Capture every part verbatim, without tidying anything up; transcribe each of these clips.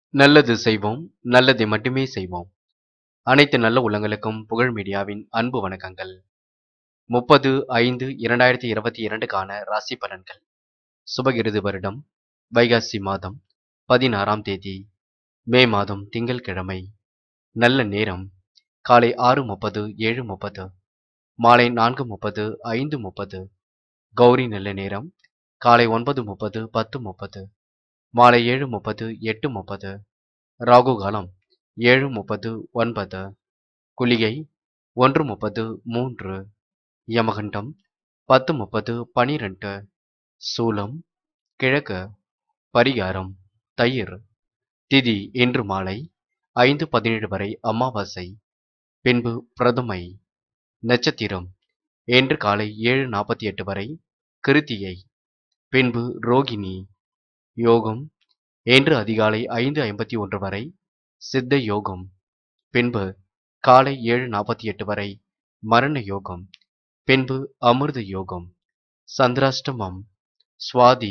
நல்லது செய்வோம், நல்லதை மட்டுமே செய்வோம். அனைத்து நல்ல உள்ளங்களுக்கும் புகழ் மீடியாவின் அன்பு வணக்கங்கள். முப்பது ஐந்து இரண்டாயிரத்தி இருபத்தி இரண்டுக்கான ராசி பலன்கள். சுபகிருது வருடம் வைகாசி மாதம் பதினாறாம் தேதி மே மாதம் திங்கள்கிழமை. நல்ல நேரம் காலை ஆறு முப்பது ஏழு முப்பது, மாலை நான்கு முப்பது ஐந்து முப்பது. கௌரி நல்ல நேரம் காலை ஒன்பது முப்பது பத்து முப்பது, மாலை ஏழு முப்பது எட்டு முப்பது. ராகு காலம் ஏழு முப்பது ஒன்பது. குளிகை ஒன்று முப்பது மூன்று. யமகண்டம் பத்து முப்பது பனிரெண்டு. சூலம் கிழக்கு. பரிகாரம் தயிர். திதி இன்று மாலை ஐந்து பதினேழு வரை அமாவாசை, பின்பு பிரதமை. நட்சத்திரம் இன்று காலை ஏழு நாற்பத்தி எட்டு வரை கிருத்தியை, பின்பு ரோகிணி. யோகம் இன்று அதிகாலை ஐந்து ஐம்பத்தி ஒன்று வரை சித்த யோகம், பின்பு காலை ஏழு நாற்பத்தி எட்டு வரை மரண யோகம், பின்பு அமிர்த யோகம். சந்திராஷ்டமம் சுவாதி.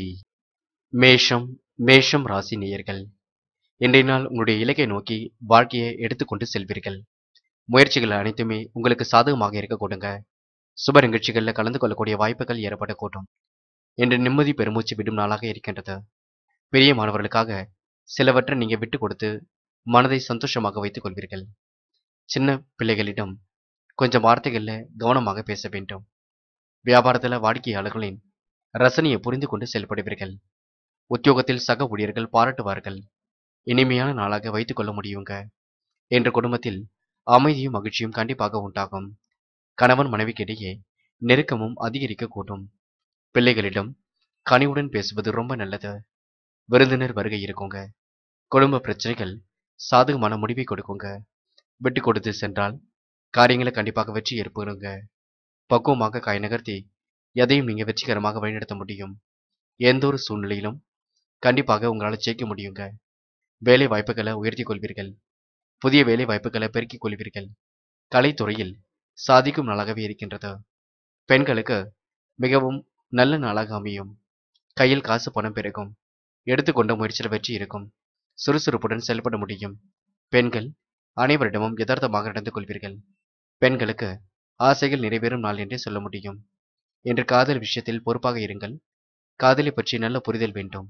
மேஷம் மேஷம் ராசி நேயர்கள், இன்றைய நாள் உங்களுடைய இலக்கை நோக்கி வாழ்க்கையை எடுத்துக்கொண்டு செல்வீர்கள். முயற்சிகள் அனைத்துமே உங்களுக்கு சாதகமாக இருக்க கூடுங்க. சுப நிகழ்ச்சிகளில் கலந்து கொள்ளக்கூடிய வாய்ப்புகள் ஏற்படக்கூடும். இன்று நிம்மதி பெருமூச்சு விடும் நாளாக இருக்கின்றது. பெரிய மாணவர்களுக்காக சிலவற்றை நீங்க விட்டு கொடுத்து மனதை சந்தோஷமாக வைத்துக் கொள்வீர்கள். சின்ன பிள்ளைகளிடம் கொஞ்சம் வார்த்தைகள்ல கவனமாக பேச வேண்டும். வியாபாரத்தில் வாடிக்கையாளர்களின் ரசனையை புரிந்து கொண்டு செயல்படுவீர்கள். உத்தியோகத்தில் சக ஊழியர்கள் பாராட்டுவார்கள். இனிமையான நாளாக வைத்துக் கொள்ள முடியுங்க. என்ற குடும்பத்தில் அமைதியும் மகிழ்ச்சியும் கண்டிப்பாக உண்டாகும். கணவன் மனைவிக்கிடையே நெருக்கமும் அதிகரிக்கக்கூடும். பிள்ளைகளிடம் கனிவுடன் பேசுவது ரொம்ப நல்லது. விருந்தினர் வருகை இருக்குங்க. குடும்ப பிரச்சனைகள் சாதகமான முடிவை கொடுக்குங்க. விட்டு கொடுத்து சென்றால் காரியங்களை கண்டிப்பாக வெற்றி ஏற்படுங்க. பக்குவமாக காய் நகர்த்தி எதையும் நீங்க வெற்றிகரமாக வழிநடத்த முடியும். எந்த ஒரு சூழ்நிலையிலும் கண்டிப்பாக உங்களால் ஜெயிக்க முடியுங்க. வேலை வாய்ப்புகளை உயர்த்தி கொள்வீர்கள். புதிய வேலை வாய்ப்புகளை பெருக்கிக் கொள்வீர்கள். கலைத்துறையில் சாதிக்கும் நாளாகவே இருக்கின்றது. பெண்களுக்கு மிகவும் நல்ல நாளாக அமையும். கையில் காசு பணம் பெருகும். எடுத்துக்கொண்ட முயற்சியில் வெற்றி இருக்கும். சுறுசுறுப்புடன் செயல்பட முடியும். பெண்கள் அனைவரிடமும் யதார்த்தமாக நடந்து கொள்வீர்கள். பெண்களுக்கு ஆசைகள் நிறைவேறும் நாள் என்றே சொல்ல முடியும். இன்று காதல் விஷயத்தில் பொறுப்பாக இருங்கள். காதலை பற்றி நல்ல புரிதல் வேண்டும்.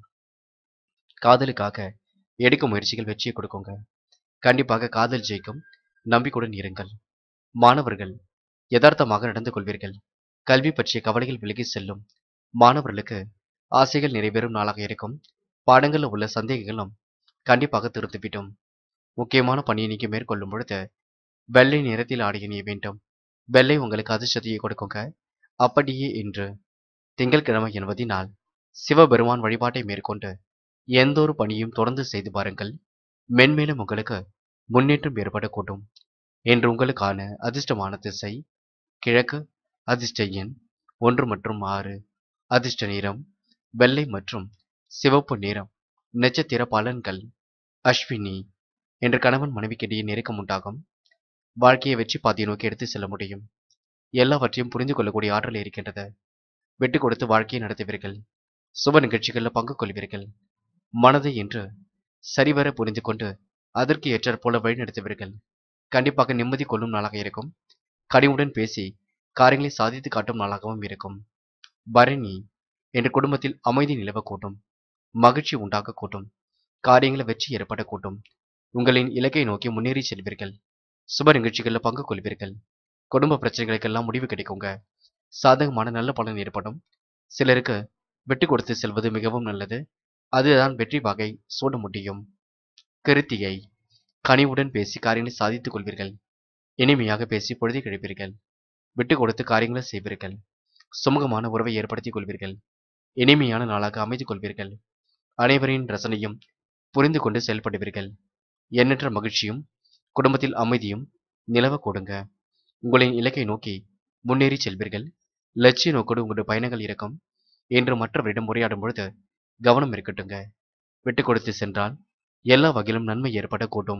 காதலுக்காக எடுக்கும் முயற்சிகள் வெற்றியை கொடுக்குங்க. கண்டிப்பாக காதல் ஜெயிக்கும். நம்பிக்கையுடன் இருங்கள். மாணவர்கள் யதார்த்தமாக நடந்து கொள்வீர்கள். கல்வி பற்றிய கவலைகள் விலகி செல்லும். மாணவர்களுக்கு ஆசைகள் நிறைவேறும் நாளாக இருக்கும். பாடங்களில் உள்ள சந்தேகங்களும் கண்டிப்பாக திருத்துவிடும். முக்கியமான பணியை நீங்க மேற்கொள்ளும் பொழுது வெள்ளை நிறத்தில் ஆடை அணிய வேண்டும். வெள்ளை உங்களுக்கு அதிர்ஷ்டத்தையே கொடுக்குங்க. அப்படியே இன்று திங்கட்கிழமை என்பதினால் சிவபெருமான் வழிபாட்டை மேற்கொண்டு எந்த ஒரு பணியும் தொடர்ந்து செய்து பாருங்கள். மென்மேலும் உங்களுக்கு முன்னேற்றம் ஏற்படக்கூடும். என்று உங்களுக்கான அதிர்ஷ்டமான திசை கிழக்கு. அதிர்ஷ்ட எண் ஒன்று மற்றும் ஆறு. அதிர்ஷ்ட நிறம் வெள்ளை மற்றும் சிவப்பு நிறம். நட்சத்திர பலன்கள். அஸ்வினி. என்று கணவன் மனைவிக்கிடையே நெருக்கம் உண்டாகும். வாழ்க்கையை வெற்றி பாதையை நோக்கி எடுத்து செல்ல முடியும். எல்லாவற்றையும் புரிந்து கொள்ளக்கூடிய ஆற்றல் இருக்கின்றது. விட்டு கொடுத்து வாழ்க்கையை நடத்துவீர்கள். சுப நிகழ்ச்சிகளில் பங்கு கொள்வீர்கள். மனதை என்று சரிவர புரிந்து கொண்டு அதற்கு ஏற்றாற் போல வழி நடத்துவீர்கள். கண்டிப்பாக நிம்மதி கொள்ளும் நாளாக இருக்கும். கனிவுடன் பேசி காரியங்களை சாதித்து காட்டும் நாளாகவும் இருக்கும். பரணி. என்ற குடும்பத்தில் அமைதி நிலவக்கூடும். மகிழ்ச்சி உண்டாகக்கூடும். காரியங்களை வெற்றி ஏற்படக்கூடும். உங்களின் இலக்கை நோக்கி முன்னேறி செல்வீர்கள். சுப நிகழ்ச்சிகளில் பங்கு கொள்வீர்கள். குடும்ப பிரச்சனைகளுக்கெல்லாம் முடிவு கிடைக்குங்க. சாதகமான நல்ல பலன் ஏற்படும். சிலருக்கு விட்டு கொடுத்து செல்வது மிகவும் நல்லது. அதுதான் வெற்றி வகை சூட முடியும். கிருத்திகை. கனிவுடன் பேசி காரியங்களை சாதித்துக் கொள்வீர்கள். இனிமையாக பேசி பொழுதை கழிப்பீர்கள். விட்டு கொடுத்து காரியங்களை செய்வீர்கள். சுமூகமான உறவை ஏற்படுத்திக் கொள்வீர்கள். இனிமையான நாளாக அமைத்துக் கொள்வீர்கள். அனைவரின் ரசனையும் புரிந்து கொண்டு செயல்படுவீர்கள். எண்ணற்ற மகிழ்ச்சியும் குடும்பத்தில் அமைதியும் நிலவ கொடுங்க. உங்களின் இலக்கை நோக்கி முன்னேறி செல்வீர்கள். லட்சிய நோக்கோடு உங்களுடைய பயணங்கள் இருக்கும். என்று மற்றவரிடம் உரையாடும் பொழுது கவனம் இருக்கட்டுங்க. விட்டு கொடுத்து சென்றால் எல்லா வகையிலும் நன்மை ஏற்படக்கூடும்.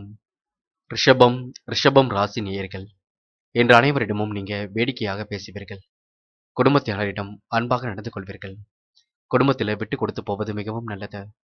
ரிஷபம் ரிஷபம் ராசி நேயர்கள், என்று அனைவரிடமும் நீங்க வேடிக்கையாக பேசுவீர்கள். குடும்பத்தினரிடம் அன்பாக நடந்து கொள்வீர்கள். குடும்பத்தில் விட்டு கொடுத்து போவது மிகவும் நல்லது.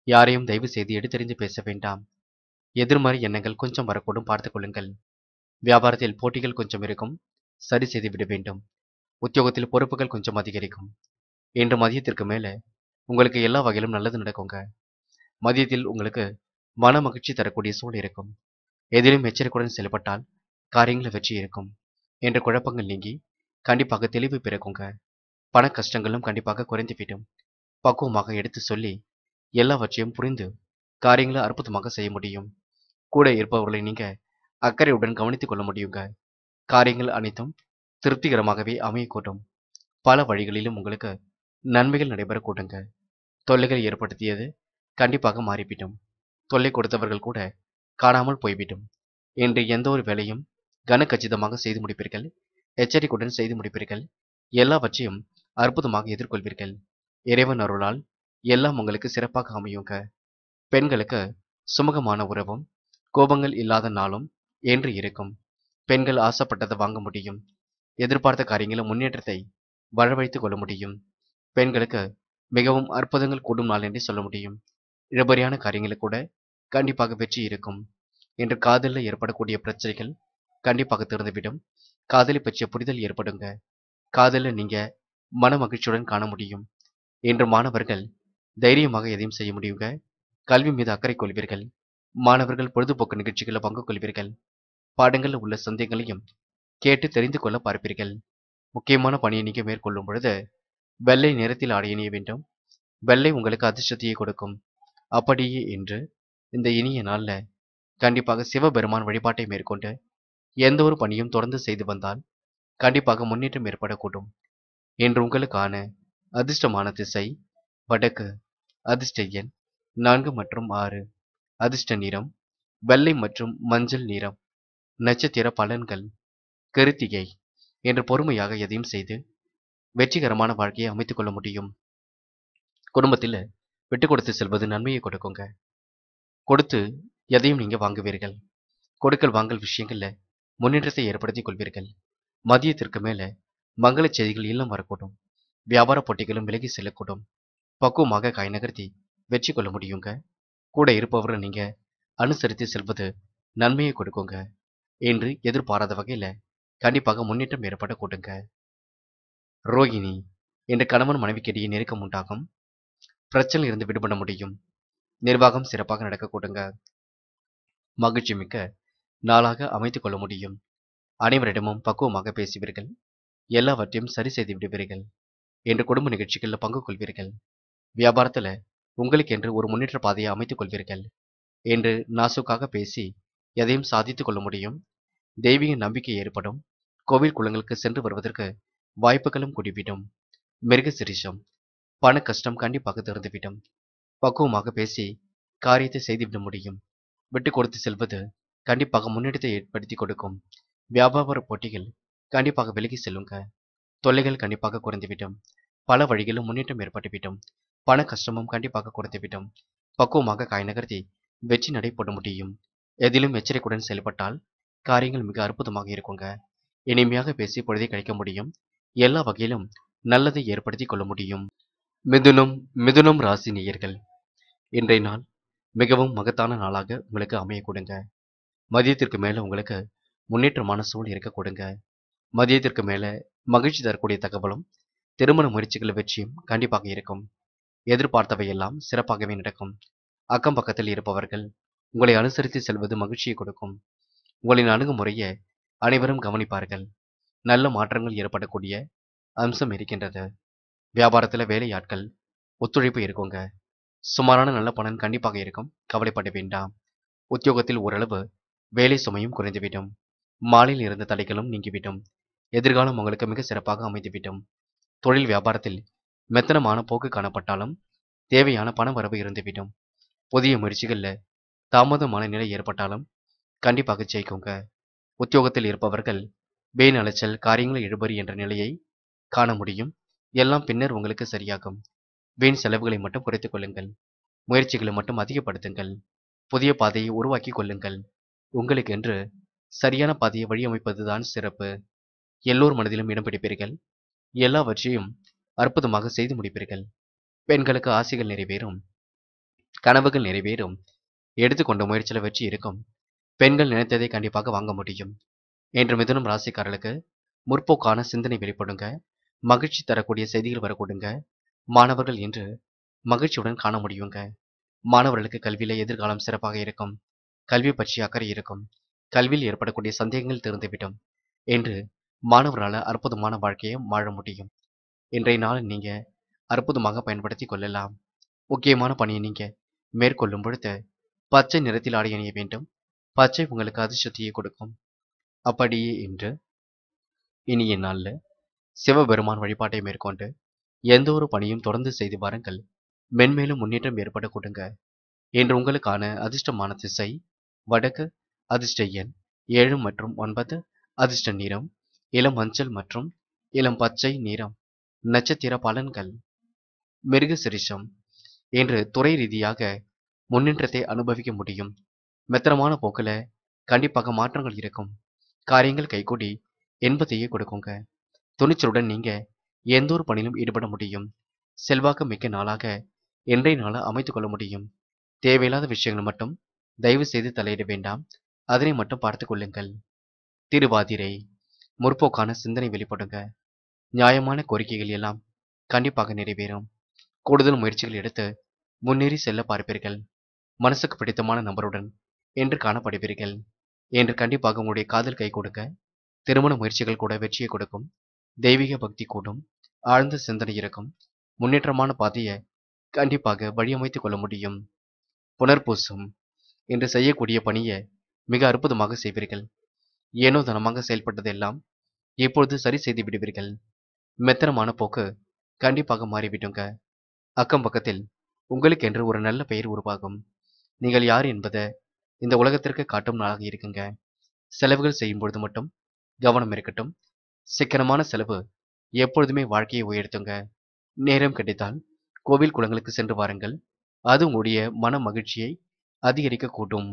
யாரையும் தயவு செய்து எடுத்தெறிந்து பேச வேண்டாம். எதிர்மறை எண்ணங்கள் கொஞ்சம் வரக்கூடும், பார்த்துக் கொள்ளுங்கள். வியாபாரத்தில் போட்டிகள் கொஞ்சம் இருக்கும், சரி செய்து விட வேண்டும். உத்தியோகத்தில் பொறுப்புகள் கொஞ்சம் அதிகரிக்கும். இன்று மதியத்திற்கு மேல உங்களுக்கு எல்லா வகையிலும் நல்லது நடக்குங்க. மதியத்தில் உங்களுக்கு மன மகிழ்ச்சி தரக்கூடிய சூழல் இருக்கும். எதிலும் எச்சரிக்கையுடன் செயல்பட்டால் காரியங்கள் வெற்றி இருக்கும். என்ற குழப்பங்கள் நீங்கி கண்டிப்பாக தெளிவு பிறக்குங்க. பண கஷ்டங்களும் கண்டிப்பாக குறைந்துவிடும். பக்குவமாக எடுத்து சொல்லி எல்லாவற்றையும் புரிந்து காரியங்களை அற்புதமாக செய்ய முடியும். கூட இருப்பவர்களை நீங்க அக்கறையுடன் கவனித்துக் கொள்ள முடியுங்க. காரியங்கள் அனைத்தும் திருப்திகரமாகவே அமையக்கூடும். பல வழிகளிலும் உங்களுக்கு நன்மைகள் நடைபெறக்கூடுங்க. தொல்லைகள் ஏற்படுத்தியது கண்டிப்பாக மாறிவிடும். தொல்லை கொடுத்தவர்கள் கூட காணாமல் போய்விடும். இன்று எந்த ஒரு வேலையும் கனகச்சிதமாக செய்து முடிப்பீர்கள். எச்சரிக்கையுடன் செய்து முடிப்பீர்கள். எல்லாவற்றையும் அற்புதமாக எதிர்கொள்வீர்கள். இறைவன் அருளால் எல்லாம் உங்களுக்கு சிறப்பாக அமையுங்க. பெண்களுக்கு சுமூகமான உறவும் கோபங்கள் இல்லாத நாளும் என்று இருக்கும். பெண்கள் ஆசைப்பட்டதை வாங்க முடியும். எதிர்பார்த்த காரியங்களும் முன்னேற்றத்தை வரவழைத்துக் கொள்ள முடியும். பெண்களுக்கு மிகவும் அற்புதங்கள் கூடும் நாள் என்றே சொல்ல முடியும். இழுபறியான காரியங்களுக்கு கூட கண்டிப்பாக வெற்றி இருக்கும். இன்று காதலில் ஏற்படக்கூடிய பிரச்சனைகள் கண்டிப்பாக திறந்துவிடும். காதலை பற்றிய புரிதல் ஏற்படுங்க. காதலில் நீங்க மன மகிழ்ச்சியுடன் காண முடியும். இன்று மாணவர்கள் தைரியமாக எதையும் செய்ய முடியுங்க. கல்வி மீது அக்கறை கொள்வீர்கள். மாணவர்கள் பொழுதுபோக்கு நிகழ்ச்சிகளில் பங்கு கொள்வீர்கள். பாடங்களில் உள்ள சந்தேகங்களையும் கேட்டு தெரிந்து கொள்ள பார்ப்பீர்கள். முக்கியமான பணியை நீங்க மேற்கொள்ளும் பொழுது வெள்ளை நிறத்தில் ஆடை அணிய வேண்டும். வெள்ளை உங்களுக்கு அதிர்ஷ்டத்தையே கொடுக்கும். அப்படியே இன்று இந்த இனிய நாள்ல கண்டிப்பாக சிவபெருமான் வழிபாட்டை மேற்கொண்டு எந்த ஒரு பணியும் தொடர்ந்து செய்து வந்தால் கண்டிப்பாக முன்னேற்றம் ஏற்படக்கூடும். இன்று உங்களுக்கான அதிர்ஷ்டமான திசை வடக்கு. அதிர்ஷ்ட எண் நான்கு மற்றும் ஆறு. அதிர்ஷ்ட நிறம் வெள்ளை மற்றும் மஞ்சள் நிறம். நட்சத்திர பலன்கள் கிருத்திகை. என்று பொறுமையாக எதையும் செய்து வெற்றிகரமான வாழ்க்கையை அமைத்துக் கொள்ள முடியும். குடும்பத்தில் விட்டு கொடுத்து செல்வது நன்மையை கொடுக்குங்க. கொடுத்து எதையும் நீங்க வாங்குவீர்கள். கொடுக்கல் வாங்கல் விஷயங்கள்ல முன்னேற்றத்தை ஏற்படுத்திக் கொள்வீர்கள். மதியத்திற்கு மேல மங்கள செய்திகள் இல்லம் வரக்கூடும். வியாபார போட்டிகளும் விலகி செல்லக்கூடும். பக்குவமாக காய் நகர்த்தி வெற்றி கொள்ள முடியுங்க. கூட இருப்பவர்கள் நீங்க அனுசரித்து செல்வது நன்மையை கொடுக்குங்க. என்று எதிர்பாராத வகையில கண்டிப்பாக முன்னேற்றம் ஏற்பட கூடுங்க. ரோகிணி. என்ற கணவன் மனைவிக்கிடையே நெருக்கம் உண்டாகும். பிரச்சனையில் இருந்து விடுபட முடியும். நிர்வாகம் சிறப்பாக நடக்க கூடுங்க. மகிழ்ச்சி மிக்க நாளாக அமைத்துக் கொள்ள முடியும். அனைவரிடமும் பக்குவமாக பேசுவீர்கள். எல்லாவற்றையும் சரி செய்து விடுவீர்கள். என்று குடும்ப நிகழ்ச்சிகளில் பங்கு கொள்வீர்கள். வியாபாரத்துல உங்களுக்கு என்று ஒரு முன்னேற்ற பாதையை அமைத்துக் கொள்வீர்கள். என்று நாசுக்காக பேசி எதையும் சாதித்துக் கொள்ள முடியும். தெய்வீக நம்பிக்கை ஏற்படும். கோவில் குளங்களுக்கு சென்று வருவதற்கு வாய்ப்புகளும் கூடிவிடும். மிருக சிரிஷம். பண கஷ்டம் கண்டிப்பாக திறந்துவிடும். பக்குவமாக பேசி காரியத்தை செய்துவிட முடியும். விட்டு கொடுத்து செல்வது கண்டிப்பாக முன்னேற்றத்தை ஏற்படுத்தி கொடுக்கும். வியாபார போட்டிகள் கண்டிப்பாக விலகி செல்லுங்க. தொல்லைகள் கண்டிப்பாக குறைந்துவிடும். பல வழிகளும் முன்னேற்றம் ஏற்பட்டுவிடும். பண கஷ்டமும் கண்டிப்பாக குறைந்துவிடும். பக்குவமாக காய் நகர்த்தி வெற்றி நடைபெற முடியும். எதிலும் எச்சரிக்கையுடன் செயல்பட்டால் காரியங்கள் மிக அற்புதமாக இருக்குங்க. இனிமையாக பேசி பொழுதை கழிக்க முடியும். எல்லா வகையிலும் நல்லதை ஏற்படுத்தி கொள்ள முடியும். மிதுனம் மிதுனம் ராசி நேயர்கள். இன்றைய நாள் மிகவும் மகத்தான நாளாக உங்களுக்கு அமைய கொடுங்க. மதியத்திற்கு மேல உங்களுக்கு முன்னேற்றமான சூழல் இருக்க கொடுங்க. மதியத்திற்கு மேல மகிழ்ச்சி தரக்கூடிய தகவலும் திருமண முயற்சிகள் வெற்றியும் கண்டிப்பாக இருக்கும். எதிர்பார்த்தவை எல்லாம் சிறப்பாகவே நடக்கும். அக்கம் பக்கத்தில் இருப்பவர்கள் உங்களை அனுசரித்து செல்வது மகிழ்ச்சியை கொடுக்கும். உங்களின் அணுகுமுறையை அனைவரும் கவனிப்பார்கள். நல்ல மாற்றங்கள் ஏற்படக்கூடிய அம்சம் இருக்கின்றது. வியாபாரத்துல வேலையாட்கள் ஒத்துழைப்பு இருக்குங்க. சுமாரான நல்ல பலன் கண்டிப்பாக இருக்கும். கவலைப்பட வேண்டாம். உத்தியோகத்தில் ஓரளவு வேலை சுமையும் குறைந்துவிடும். மாலையில் இருந்த தடைகளும் நீங்கிவிடும். எதிர்காலம் உங்களுக்கு மிக சிறப்பாக அமைந்துவிடும். தொழில் வியாபாரத்தில் மெத்தனமான போக்கு காணப்பட்டாலும் தேவையான பண வரவு இருந்துவிடும். புதிய முயற்சிகள்ல தாமதமான நிலை ஏற்பட்டாலும் கண்டிப்பாக ஜெயிக்குங்க. உத்தியோகத்தில் இருப்பவர்கள் வீண் அலைச்சல் காரியங்களை இழுபறி என்ற நிலையை காண முடியும். எல்லாம் பின்னர் உங்களுக்கு சரியாகும். வீண் செலவுகளை மட்டும் குறைத்துக் கொள்ளுங்கள். முயற்சிகளை மட்டும் அதிகப்படுத்துங்கள். புதிய பாதையை உருவாக்கி கொள்ளுங்கள். உங்களுக்கு என்று சரியான பாதையை வழியமைப்பதுதான் சிறப்பு. எல்லோர் மனதிலும் இடம் பிடிப்பீர்கள். எல்லாவற்றையும் அற்புதமாக செய்து முடிப்பீர்கள். பெண்களுக்கு ஆசைகள் நிறைவேறும். கனவுகள் நிறைவேறும். எடுத்துக்கொண்ட முயற்சியில வெற்றி இருக்கும். பெண்கள் நினைத்ததை கண்டிப்பாக வாங்க முடியும். இன்று மிதுனம் ராசிக்காரர்களுக்கு முற்போக்கான சிந்தனை வெளிப்படுங்க. மகிழ்ச்சி தரக்கூடிய செய்திகள் வரக்கூடுங்க. மாணவர்கள் இன்று மகிழ்ச்சியுடன் காண முடியுங்க. மாணவர்களுக்கு கல்வியில எதிர்காலம் சிறப்பாக இருக்கும். கல்வி பற்றிய அக்கறை இருக்கும். கல்வியில் ஏற்படக்கூடிய சந்தேகங்கள் தீர்ந்துவிடும். என்று மாணவரால அற்புதமான வாழ்க்கையை வாழ முடியும். இன்றைய நாள் நீங்க அற்புதமாக பயன்படுத்தி கொள்ளலாம். முக்கியமான பணியை நீங்க மேற்கொள்ளும் பொழுது பச்சை நிறத்தில் ஆடை அணிய வேண்டும். பச்சை உங்களுக்கு அதிர்ஷ்டத்தையே கொடுக்கும். அப்படியே இன்று இனிய நாள்ல சிவபெருமான் வழிபாட்டை மேற்கொண்டு எந்த ஒரு பணியும் தொடர்ந்து செய்து வாருங்கள். மென்மேலும் முன்னேற்றம் ஏற்பட கொடுங்க. இன்று உங்களுக்கான அதிர்ஷ்டமான திசை வடக்கு. அதிர்ஷ்ட எண் ஏழு மற்றும் ஒன்பது. அதிர்ஷ்ட நிறம் இளம் மஞ்சள் மற்றும் இளம் பச்சை நிறம். நட்சத்திர பலன்கள் மிருக சிரிஷம். இன்று துறை ரீதியாக முன்னேற்றத்தை அனுபவிக்க முடியும். மெத்தனமான போக்குல கண்டிப்பாக மாற்றங்கள் இருக்கும். காரியங்கள் கைகூடி என்பதையே கொடுக்குங்க. துணிச்சலுடன் நீங்க எந்த ஒரு பணியிலும் ஈடுபட முடியும். செல்வாக்கு மிக்க நாளாக இன்றைய நாளை அமைத்துக் கொள்ள முடியும். தேவையில்லாத விஷயங்கள் மட்டும் தயவு செய்து தலையிட வேண்டாம். அதனை மட்டும் பார்த்துக் கொள்ளுங்கள். திருவாதிரை முற்போக்கான சிந்தனை வெளிப்படுங்க. நியாயமான கோரிக்கைகள் எல்லாம் கண்டிப்பாக நிறைவேறும். கூடுதல் முயற்சிகள் எடுத்து முன்னேறி செல்ல பார்ப்பீர்கள். மனசுக்கு பிடித்தமான நபருடன் என்று காணப்படுவீர்கள். என்று கண்டிப்பாக உங்களுடைய காதல் கை கொடுக்க திருமண முயற்சிகள் கூட வெற்றியை கொடுக்கும். தெய்வீக பக்தி கூடும். ஆழ்ந்த சிந்தனை இருக்கும். முன்னேற்றமான பாதையை கண்டிப்பாக வழியமைத்துக் கொள்ள முடியும். புனர்பூசம் என்று செய்யக்கூடிய பணியை மிக அற்புதமாக செய்வீர்கள். ஏனோ தனமாக செயல்பட்டதெல்லாம் இப்பொழுது சரி செய்து விடுவீர்கள். மெத்தனமான போக்கு கண்டிப்பாக மாறிவிடுங்க. அக்கம் பக்கத்தில் உங்களுக்கென்று ஒரு நல்ல பெயர் உருவாகும். நீங்கள் யார் என்பதை இந்த உலகத்திற்கு காட்டும் நாளாக இருக்குங்க. செலவுகள் செய்யும் பொழுது மட்டும் கவனம் இருக்கட்டும். சிக்கனமான செலவு எப்பொழுதுமே வாழ்க்கையை உயர்த்துங்க. நேரம் கிடைத்தால் கோவில் குளங்களுக்கு சென்று வாருங்கள். அது உங்களுடைய மன மகிழ்ச்சியை அதிகரிக்க கூட்டும்.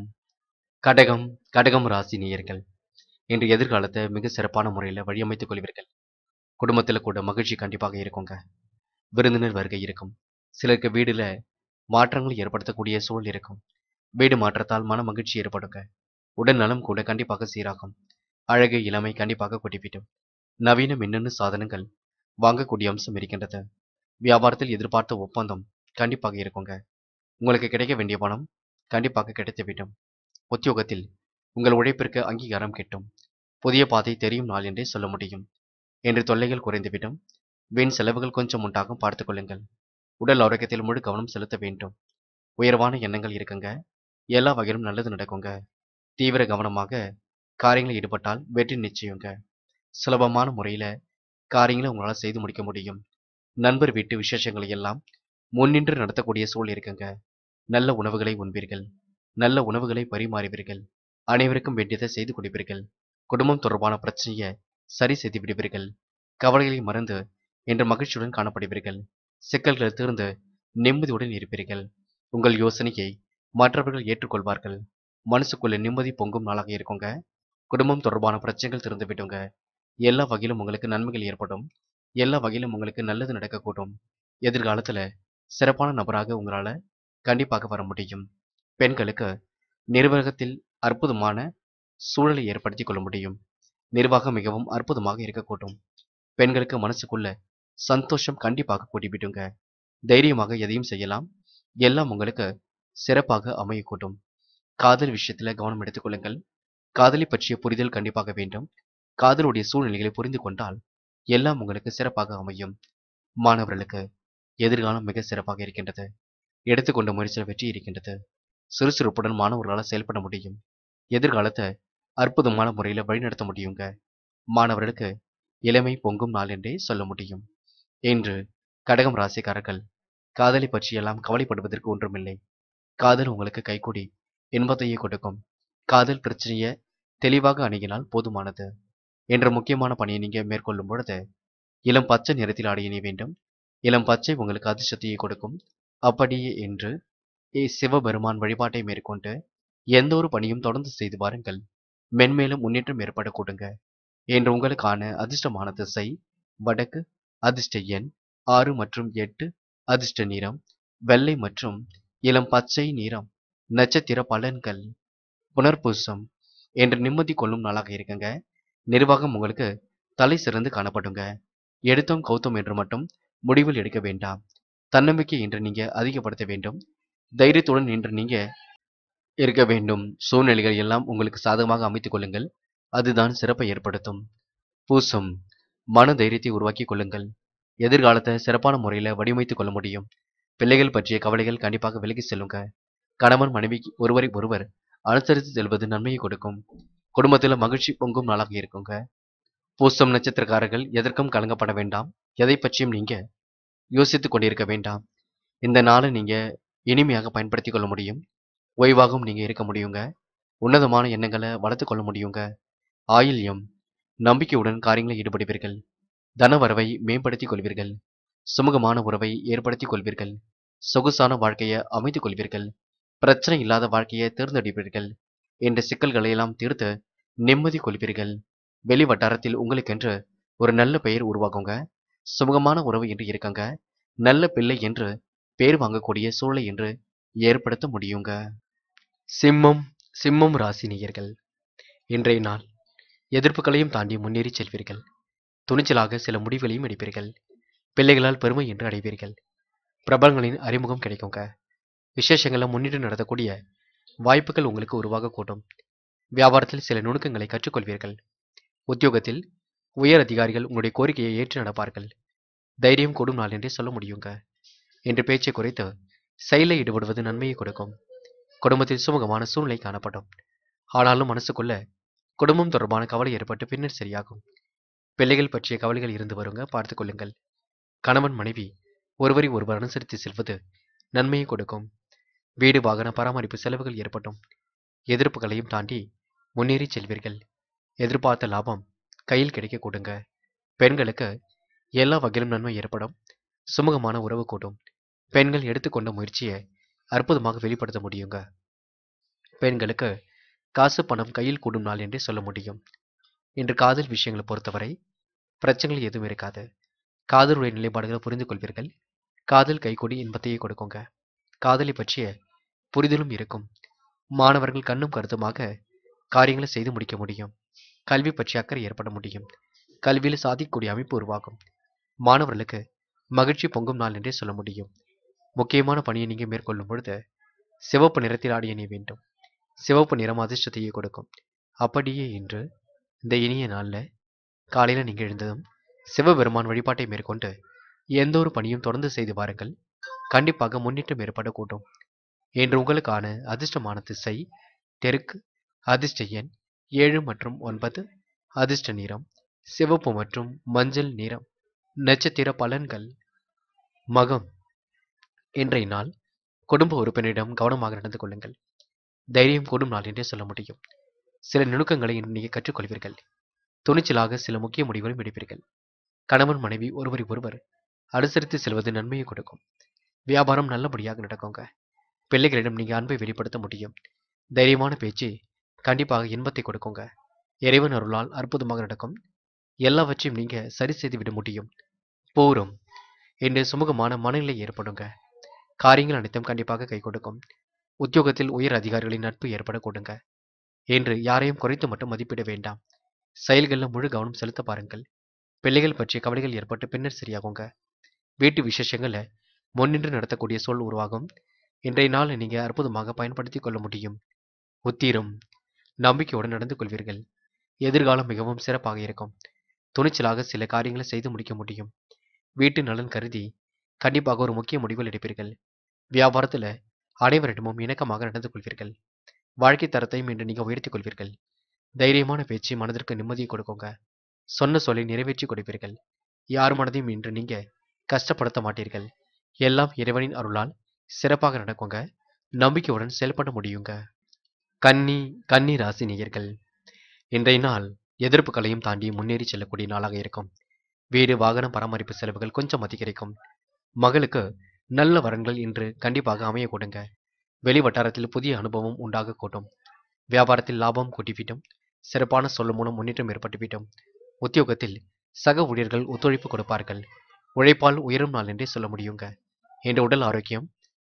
கடகம் கடகம் ராசி நேயர்கள் இன்று எதிர்காலத்தை மிக சிறப்பான முறையில் வழியமைத்துக் கொள்வீர்கள். குடும்பத்தில் கூட மகிழ்ச்சி கண்டிப்பாக இருக்குங்க. விருந்தினர் வருகை இருக்கும். சிலருக்கு வீடுல மாற்றங்கள் ஏற்படுத்தக்கூடிய சூழல் இருக்கும். வீடு மாற்றத்தால் மன மகிழ்ச்சி ஏற்படுங்க. உடல் நலம் கூட கண்டிப்பாக சீராகும். அழகு இளமை கண்டிப்பாக கொட்டிவிடும். நவீன மின்னணு சாதனங்கள் வாங்கக்கூடிய அம்சம் இருக்கின்றது. வியாபாரத்தில் எதிர்பார்த்த ஒப்பந்தம் கண்டிப்பாக இருக்குங்க. உங்களுக்கு கிடைக்க வேண்டிய பணம் கண்டிப்பாக கிடைத்துவிடும். உத்தியோகத்தில் உங்கள் உழைப்பிற்கு அங்கீகாரம் கிட்டும். புதிய பாதை தெரியும் நாள் என்றே சொல்ல முடியும். என்று தொல்லைகள் குறைந்துவிடும். வீண் செலவுகள் கொஞ்சம் உண்டாகும் பார்த்துக் கொள்ளுங்கள். உடல் ஆரோக்கியத்தில் முழு கவனம் செலுத்த வேண்டும். உயர்வான எண்ணங்கள் இருக்குங்க. எல்லா வகையிலும் நல்லது நடக்குங்க. தீவிர கவனமாக காரியங்களில் ஈடுபட்டால் வெற்றி நிச்சயங்க. சுலபமான முறையில காரியங்களை உங்களால் செய்து முடிக்க முடியும். நண்பர் வீட்டு விசேஷங்களை எல்லாம் முன்னின்று நடத்தக்கூடிய சூழல் இருக்குங்க. நல்ல உணவுகளை உண்பீர்கள். நல்ல உணவுகளை பரிமாறுவீர்கள். அனைவருக்கும் வேண்டியதை செய்து கொடுப்பீர்கள். குடும்பம் தொடர்பான பிரச்சனையை சரி செய்து விடுவீர்கள். கவலைகளை மறந்து என்று மகிழ்ச்சியுடன் காணப்படுவீர்கள். சிக்கல்கள் தீர்ந்து நிம்மதியுடன் இருப்பீர்கள். உங்கள் யோசனையை மற்றவர்கள் ஏற்றுக்கொள்வார்கள். மனசுக்குள்ள நிம்மதி பொங்கும் நாளாக இருக்குங்க. குடும்பம் தொடர்பான பிரச்சனைகள் தீர்ந்து விடுங்க. எல்லா வகையிலும் உங்களுக்கு நன்மைகள் ஏற்படும். எல்லா வகையிலும் உங்களுக்கு நல்லது நடக்கக்கூடும். எதிர்காலத்துல சிறப்பான நபராக உங்களால கண்டிப்பாக வர முடியும். பெண்களுக்கு நிர்வாகத்தில் அற்புதமான சூழலை ஏற்படுத்திக் கொள்ள முடியும். நிர்வாகம் மிகவும் அற்புதமாக இருக்கக்கூடும். பெண்களுக்கு மனசுக்குள்ள சந்தோஷம் கண்டிப்பாக கூடிவிடுங்க. தைரியமாக எதையும் செய்யலாம். எல்லாம் உங்களுக்கு சிறப்பாக அமையக்கூடும். காதல் விஷயத்துல கவனம் எடுத்துக் கொள்ளுங்கள். காதலை பற்றிய புரிதல் கண்டிப்பாக வேண்டும். காதலுடைய சூழ்நிலைகளை புரிந்து கொண்டால் எல்லாம் உங்களுக்கு சிறப்பாக அமையும். மாணவர்களுக்கு எதிர்காலம் மிக சிறப்பாக இருக்கின்றது. எடுத்துக்கொண்ட முயற்சியில் வெற்றி இருக்கின்றது. சுறுசுறுப்புடன் மாணவர்களால் செயல்பட முடியும். எதிர்காலத்தை அற்புதமான முறையில வழிநடத்த முடியுங்க. மாணவர்களுக்கு இளமை பொங்கும் நாள் என்றே சொல்ல முடியும். இன்று கடகம் ராசிக்காரர்கள் காதலை பற்றியெல்லாம் கவலைப்படுவதற்கு ஒன்றுமில்லை. காதல் உங்களுக்கு கைகூடி இன்பத்தையே கொடுக்கும். காதல் பிரச்சனையை தெளிவாக அணுகினால் போதுமானது. என்ற முக்கியமான பணியை நீங்க மேற்கொள்ளும் பொழுது இளம் பச்சை நிறத்தில் ஆடை அணிய வேண்டும். இளம் பச்சை உங்களுக்கு அதிர்ஷ்டத்தையே கொடுக்கும். அப்படியே என்று சிவபெருமான் வழிபாட்டை மேற்கொண்டு எந்த ஒரு பணியும் தொடர்ந்து செய்து வாருங்கள். மென்மேலும் முன்னேற்றம் ஏற்பட கொடுங்க. என்று உங்களுக்கான அதிர்ஷ்டமான திசை வடக்கு. அதிர்ஷ்ட எண் ஆறு மற்றும் எட்டு. அதிர்ஷ்ட நிறம் வெள்ளை மற்றும் இளம் பச்சை நிறம், நட்சத்திர பலன்கள் புனர்பூசம் என்று நிம்மதி கொள்ளும் நாளாக இருக்குங்க. நிர்வாகம் உங்களுக்கு தலை சிறந்து காணப்படுங்க. எடுத்தோம் கௌத்தம் என்று மட்டும் முடிவில் எடுக்க வேண்டாம். தன்னம்பிக்கை என்று நீங்க அதிகப்படுத்த வேண்டும். தைரியத்துடன் இன்று நீங்க இருக்க வேண்டும். சூழ்நிலைகள் எல்லாம் உங்களுக்கு சாதகமாக அமைத்துக் கொள்ளுங்கள். அதுதான் சிறப்பை ஏற்படுத்தும். பூசம் மன தைரியத்தை உருவாக்கிக் கொள்ளுங்கள். எதிர்காலத்தை சிறப்பான முறையில வடிவமைத்துக் கொள்ள முடியும். பிள்ளைகள் பற்றிய கவலைகள் கண்டிப்பாக விலகி செல்லுங்க. கணவன் மனைவி ஒருவரை ஒருவர் அனுசரித்து செல்வது நன்மையை கொடுக்கும். குடும்பத்தில் மகிழ்ச்சி பொங்கும் நாளாக இருக்குங்க. பூசம் நட்சத்திரக்காரர்கள் எதற்கும் கலங்கப்பட வேண்டாம். எதை பற்றியும் நீங்க யோசித்துக் கொண்டிருக்க வேண்டாம். இந்த நாளை நீங்க இனிமையாக பயன்படுத்திக் கொள்ள முடியும். ஓய்வாகவும் நீங்க இருக்க முடியுங்க. உன்னதமான எண்ணங்களை வளர்த்துக் கொள்ள முடியுங்க. ஆயில்யம் நம்பிக்கையுடன் காரியங்களில் ஈடுபடுவீர்கள். தனவரவை மேம்படுத்திக் கொள்வீர்கள். சுமூகமான உறவை ஏற்படுத்திக் கொள்வீர்கள். சொகுசான வாழ்க்கையை அமைத்துக் கொள்வீர்கள். பிரச்சனை இல்லாத வாழ்க்கையை தேர்ந்தெடுப்பீர்கள். என்ற சிக்கல்களை எல்லாம் தீர்த்து நிம்மதி கொள்வீர்கள். வெளி வட்டாரத்தில் உங்களுக்கென்று ஒரு நல்ல பெயர் உருவாகுங்க. சுமூகமான உறவு என்று இருக்கங்க. நல்ல பிள்ளை என்று பேர் வாங்கக்கூடிய சூழலை என்று ஏற்படுத்த முடியுங்க. சிம்மம் சிம்மம் ராசி நேயர்கள், இன்றைய நாள் எதிர்ப்புகளையும் தாண்டி முன்னேறி செல்வீர்கள். துணிச்சலாக சில முடிவுகளையும் எடுப்பீர்கள். பிள்ளைகளால் பெருமை என்று அடைவீர்கள். பிரபலங்களின் அறிமுகம் கிடைக்குங்க. விசேஷங்களை முன்னிட்டு நடத்தக்கூடிய வாய்ப்புகள் உங்களுக்கு உருவாகக்கூடும். வியாபாரத்தில் சில நுணுக்கங்களை கற்றுக்கொள்வீர்கள். உத்தியோகத்தில் உயர் அதிகாரிகள் உங்களுடைய கோரிக்கையை ஏற்று நடப்பார்கள். தைரியம் கூடும் நாள் என்றே சொல்ல முடியுங்க. என்று பேச்சை குறைத்து செயலில் ஈடுபடுவது நன்மையை கொடுக்கும். குடும்பத்தில் சுமூகமான சூழ்நிலை காணப்படும். ஆனாலும் மனசுக்குள்ள குடும்பம் தொடர்பான கவலை ஏற்பட்டு பின்னர் சரியாகும். பிள்ளைகள் பற்றிய கவலைகள் இருந்து வருங்க, பார்த்துக் கொள்ளுங்கள். கணவன் மனைவி ஒருவரை ஒருவர் அனுசரித்து செல்வது நன்மையை கொடுக்கும். வீடு வாகன பராமரிப்பு செலவுகள் ஏற்படும். எதிர்ப்புகளையும் தாண்டி முன்னேறி செல்வீர்கள். எதிர்பார்த்த லாபம் கையில் கிடைக்க கொடுங்க. பெண்களுக்கு எல்லா வகையிலும் நன்மை ஏற்படும். சுமூகமான உறவு கூடும். பெண்கள் எடுத்துக்கொண்ட முயற்சியை அற்புதமாக வெளிப்படுத்த முடியுங்க. பெண்களுக்கு காசு பணம் கையில் கூடும் நாள் என்றே சொல்ல முடியும். இன்று காதல் விஷயங்களை பொறுத்தவரை பிரச்சனைகள் எதுவும் இருக்காது. காதலுடைய நிலைப்பாடுகளை புரிந்து கொள்வீர்கள். காதல் கைகூடி இன்பத்தையே கொடுக்குங்க. காதலை பற்றிய புரிதலும் இருக்கும். மாணவர்கள் கண்ணும் கருத்துமாக காரியங்களை செய்து முடிக்க முடியும். கல்வி பற்றி அக்கறை ஏற்பட முடியும். கல்வியில் சாதிக்கக்கூடிய அமைப்பு உருவாகும். மாணவர்களுக்கு மகிழ்ச்சி பொங்கும் நாள் என்றே சொல்ல முடியும். முக்கியமான பணியை நீங்க மேற்கொள்ளும் பொழுது சிவப்பு நிறத்தில் ஆடை அணிய வேண்டும். சிவப்பு நிறம் அதிர்ஷ்டத்தையே கொடுக்கும். அப்படியே இன்று இந்த இனிய நாள்ல காலையில நீங்க எழுந்ததும் சிவபெருமான் வழிபாட்டை மேற்கொண்டு எந்த ஒரு பணியும் தொடர்ந்து செய்து வாருங்கள். கண்டிப்பாக முன்னேற்றம் ஏற்படக்கூடும். என்று உங்களுக்கான அதிர்ஷ்டமான திசை தெற்கு. அதிர்ஷ்ட எண் ஏழு மற்றும் ஒன்பது. அதிர்ஷ்ட நிறம் சிவப்பு மற்றும் மஞ்சள் நிறம். நட்சத்திர பலன்கள் மகம். இன்றைய நாள் குடும்ப உறுப்பினரிடம் கவனமாக நடந்து கொள்ளுங்கள். தைரியம் கூடும் நாள் என்றே சொல்ல முடியும். சில நுணுக்கங்களை இன்று நீங்க கற்றுக்கொள்வீர்கள். துணிச்சலாக சில முக்கிய முடிவுகளும் எடுப்பீர்கள். கணவன் மனைவி ஒருவரை ஒருவர் அனுசரித்து செல்வது நன்மையை கொடுக்கும். வியாபாரம் நல்லபடியாக நடக்குங்க. பிள்ளைகளிடம் நீங்க அன்பை வெளிப்படுத்த முடியும். தைரியமான பேச்சு கண்டிப்பாக இன்பத்தை கொடுக்குங்க. இறைவன் அருளால் அற்புதமாக நடக்கும். எல்லாவற்றையும் நீங்க சரி செய்து விட முடியும். பூரம் என்று சுமூகமான மனநிலை ஏற்படுங்க. காரியங்கள் அனைத்தும் கண்டிப்பாக கை கொடுக்கும். உத்தியோகத்தில் உயர் அதிகாரிகளின் நட்பு ஏற்பட கொடுங்க. என்று யாரையும் குறைத்து மட்டும் மதிப்பிட வேண்டாம். செயல்களில் முழு கவனம் செலுத்த பாருங்கள். பிள்ளைகள் பற்றிய கவலைகள் ஏற்பட்டு பின்னர் சரியாகுங்க. வீட்டு விசேஷங்களை முன்னின்று நடத்தக்கூடிய சூழல் உருவாகும். இன்றைய நாள் நீங்க அற்புதமாக பயன்படுத்திக் கொள்ள முடியும். உத்திரம் நம்பிக்கையுடன் நடந்து கொள்வீர்கள். எதிர்காலம் மிகவும் சிறப்பாக இருக்கும். துணிச்சலாக சில காரியங்களை செய்து முடிக்க முடியும். வீட்டு நலன் கருதி கண்டிப்பாக ஒரு முக்கிய முடிவுகள் எடுப்பீர்கள். வியாபாரத்துல அனைவரிடமும் இணக்கமாக நடந்து கொள்வீர்கள். வாழ்க்கை தரத்தையும் இன்று நீங்க உயர்த்திக் கொள்வீர்கள். தைரியமான பேச்சு மனதிற்கு நிம்மதியை கொடுக்குங்க. சொன்ன சொல்லை நிறைவேற்றி கொடுப்பீர்கள். யார் மனதையும் இன்று நீங்க கஷ்டப்படுத்த மாட்டீர்கள். எல்லாம் இறைவனின் அருளால் சிறப்பாக நடக்குங்க. நம்பிக்கையுடன் செயல்பட முடியுங்க. கன்னி கன்னி ராசி நேயர்கள், இன்றைய நாள் எதிர்ப்புகளையும் தாண்டி முன்னேறி செல்லக்கூடிய நாளாக இருக்கும். வீடு வாகன பராமரிப்பு செலவுகள் கொஞ்சம் அதிகரிக்கும். மகளுக்கு நல்ல வரன்கள் இன்று கண்டிப்பாக அமைய கொடுங்க. வெளி வட்டாரத்தில் புதிய அனுபவம் உண்டாக கூட்டும். வியாபாரத்தில் லாபம் கூட்டிவிட்டும். சிறப்பான சொல் மூலம் முன்னேற்றம் ஏற்பட்டுவிட்டும். உத்தியோகத்தில் சக ஊழியர்கள் ஒத்துழைப்பு கொடுப்பார்கள். உழைப்பால் உயரும் நாள் என்றே சொல்ல முடியுங்க. என்ற உடல் ஆரோக்கியம்